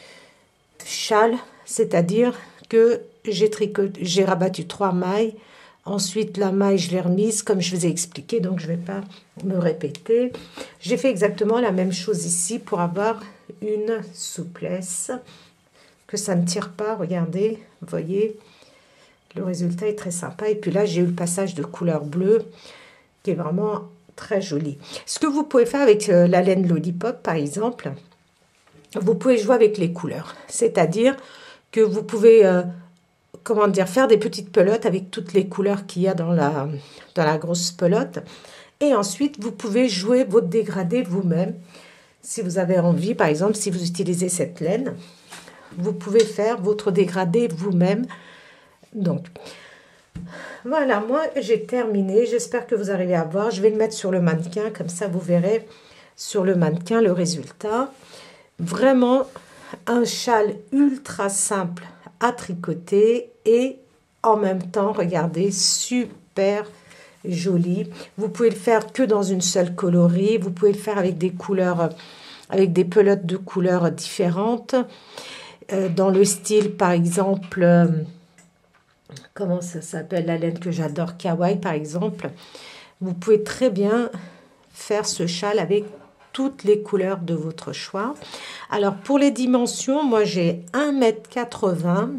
châle, c'est-à-dire que j'ai tricoté, j'ai rabattu trois mailles, ensuite la maille je l'ai remise comme je vous ai expliqué, donc je ne vais pas me répéter. J'ai fait exactement la même chose ici pour avoir une souplesse, que ça ne tire pas, regardez, vous voyez, le résultat est très sympa. Et puis là, j'ai eu le passage de couleur bleue, qui est vraiment très joli. Ce que vous pouvez faire avec euh, la laine Lollipop, par exemple, vous pouvez jouer avec les couleurs. C'est-à-dire que vous pouvez, euh, comment dire, faire des petites pelotes avec toutes les couleurs qu'il y a dans la, dans la grosse pelote. Et ensuite, vous pouvez jouer votre dégradé vous-même. Si vous avez envie, par exemple, si vous utilisez cette laine, vous pouvez faire votre dégradé vous-même. Donc, voilà, moi, j'ai terminé. J'espère que vous arrivez à voir. Je vais le mettre sur le mannequin. Comme ça, vous verrez sur le mannequin le résultat. Vraiment, un châle ultra simple à tricoter. Et en même temps, regardez, super joli. Vous pouvez le faire que dans une seule coloris. Vous pouvez le faire avec des couleurs, avec des pelotes de couleurs différentes. Dans le style, par exemple, euh, comment ça s'appelle, la laine que j'adore, kawaii, par exemple. Vous pouvez très bien faire ce châle avec toutes les couleurs de votre choix. Alors, pour les dimensions, moi, j'ai un mètre quatre-vingts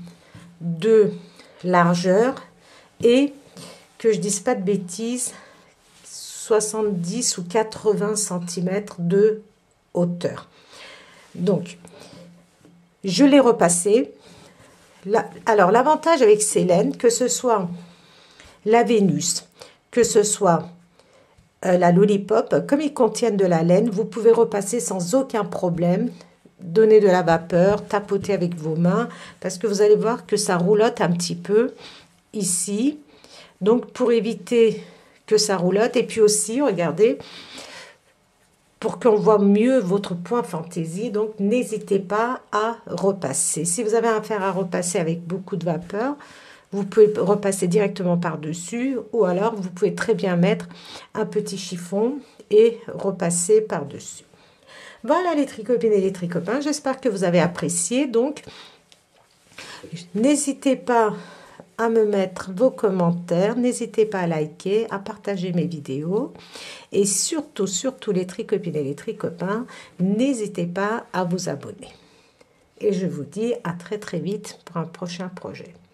de largeur et, que je ne dise pas de bêtises, soixante-dix ou quatre-vingts centimètres de hauteur. Donc, je l'ai repassé. La, alors, l'avantage avec ces laines, que ce soit la Vénus, que ce soit euh, la Lollipop, comme ils contiennent de la laine, vous pouvez repasser sans aucun problème, donner de la vapeur, tapoter avec vos mains, parce que vous allez voir que ça roulotte un petit peu ici. Donc, pour éviter que ça roulotte, et puis aussi, regardez, pour qu'on voit mieux votre point fantaisie, donc n'hésitez pas à repasser. Si vous avez affaire à repasser avec beaucoup de vapeur, vous pouvez repasser directement par-dessus, ou alors vous pouvez très bien mettre un petit chiffon et repasser par-dessus. Voilà les tricopines et les tricopains, j'espère que vous avez apprécié. Donc, n'hésitez pas à me mettre vos commentaires, n'hésitez pas à liker, à partager mes vidéos et surtout, surtout les tricopines et les tricopains, n'hésitez pas à vous abonner. Et je vous dis à très très vite pour un prochain projet.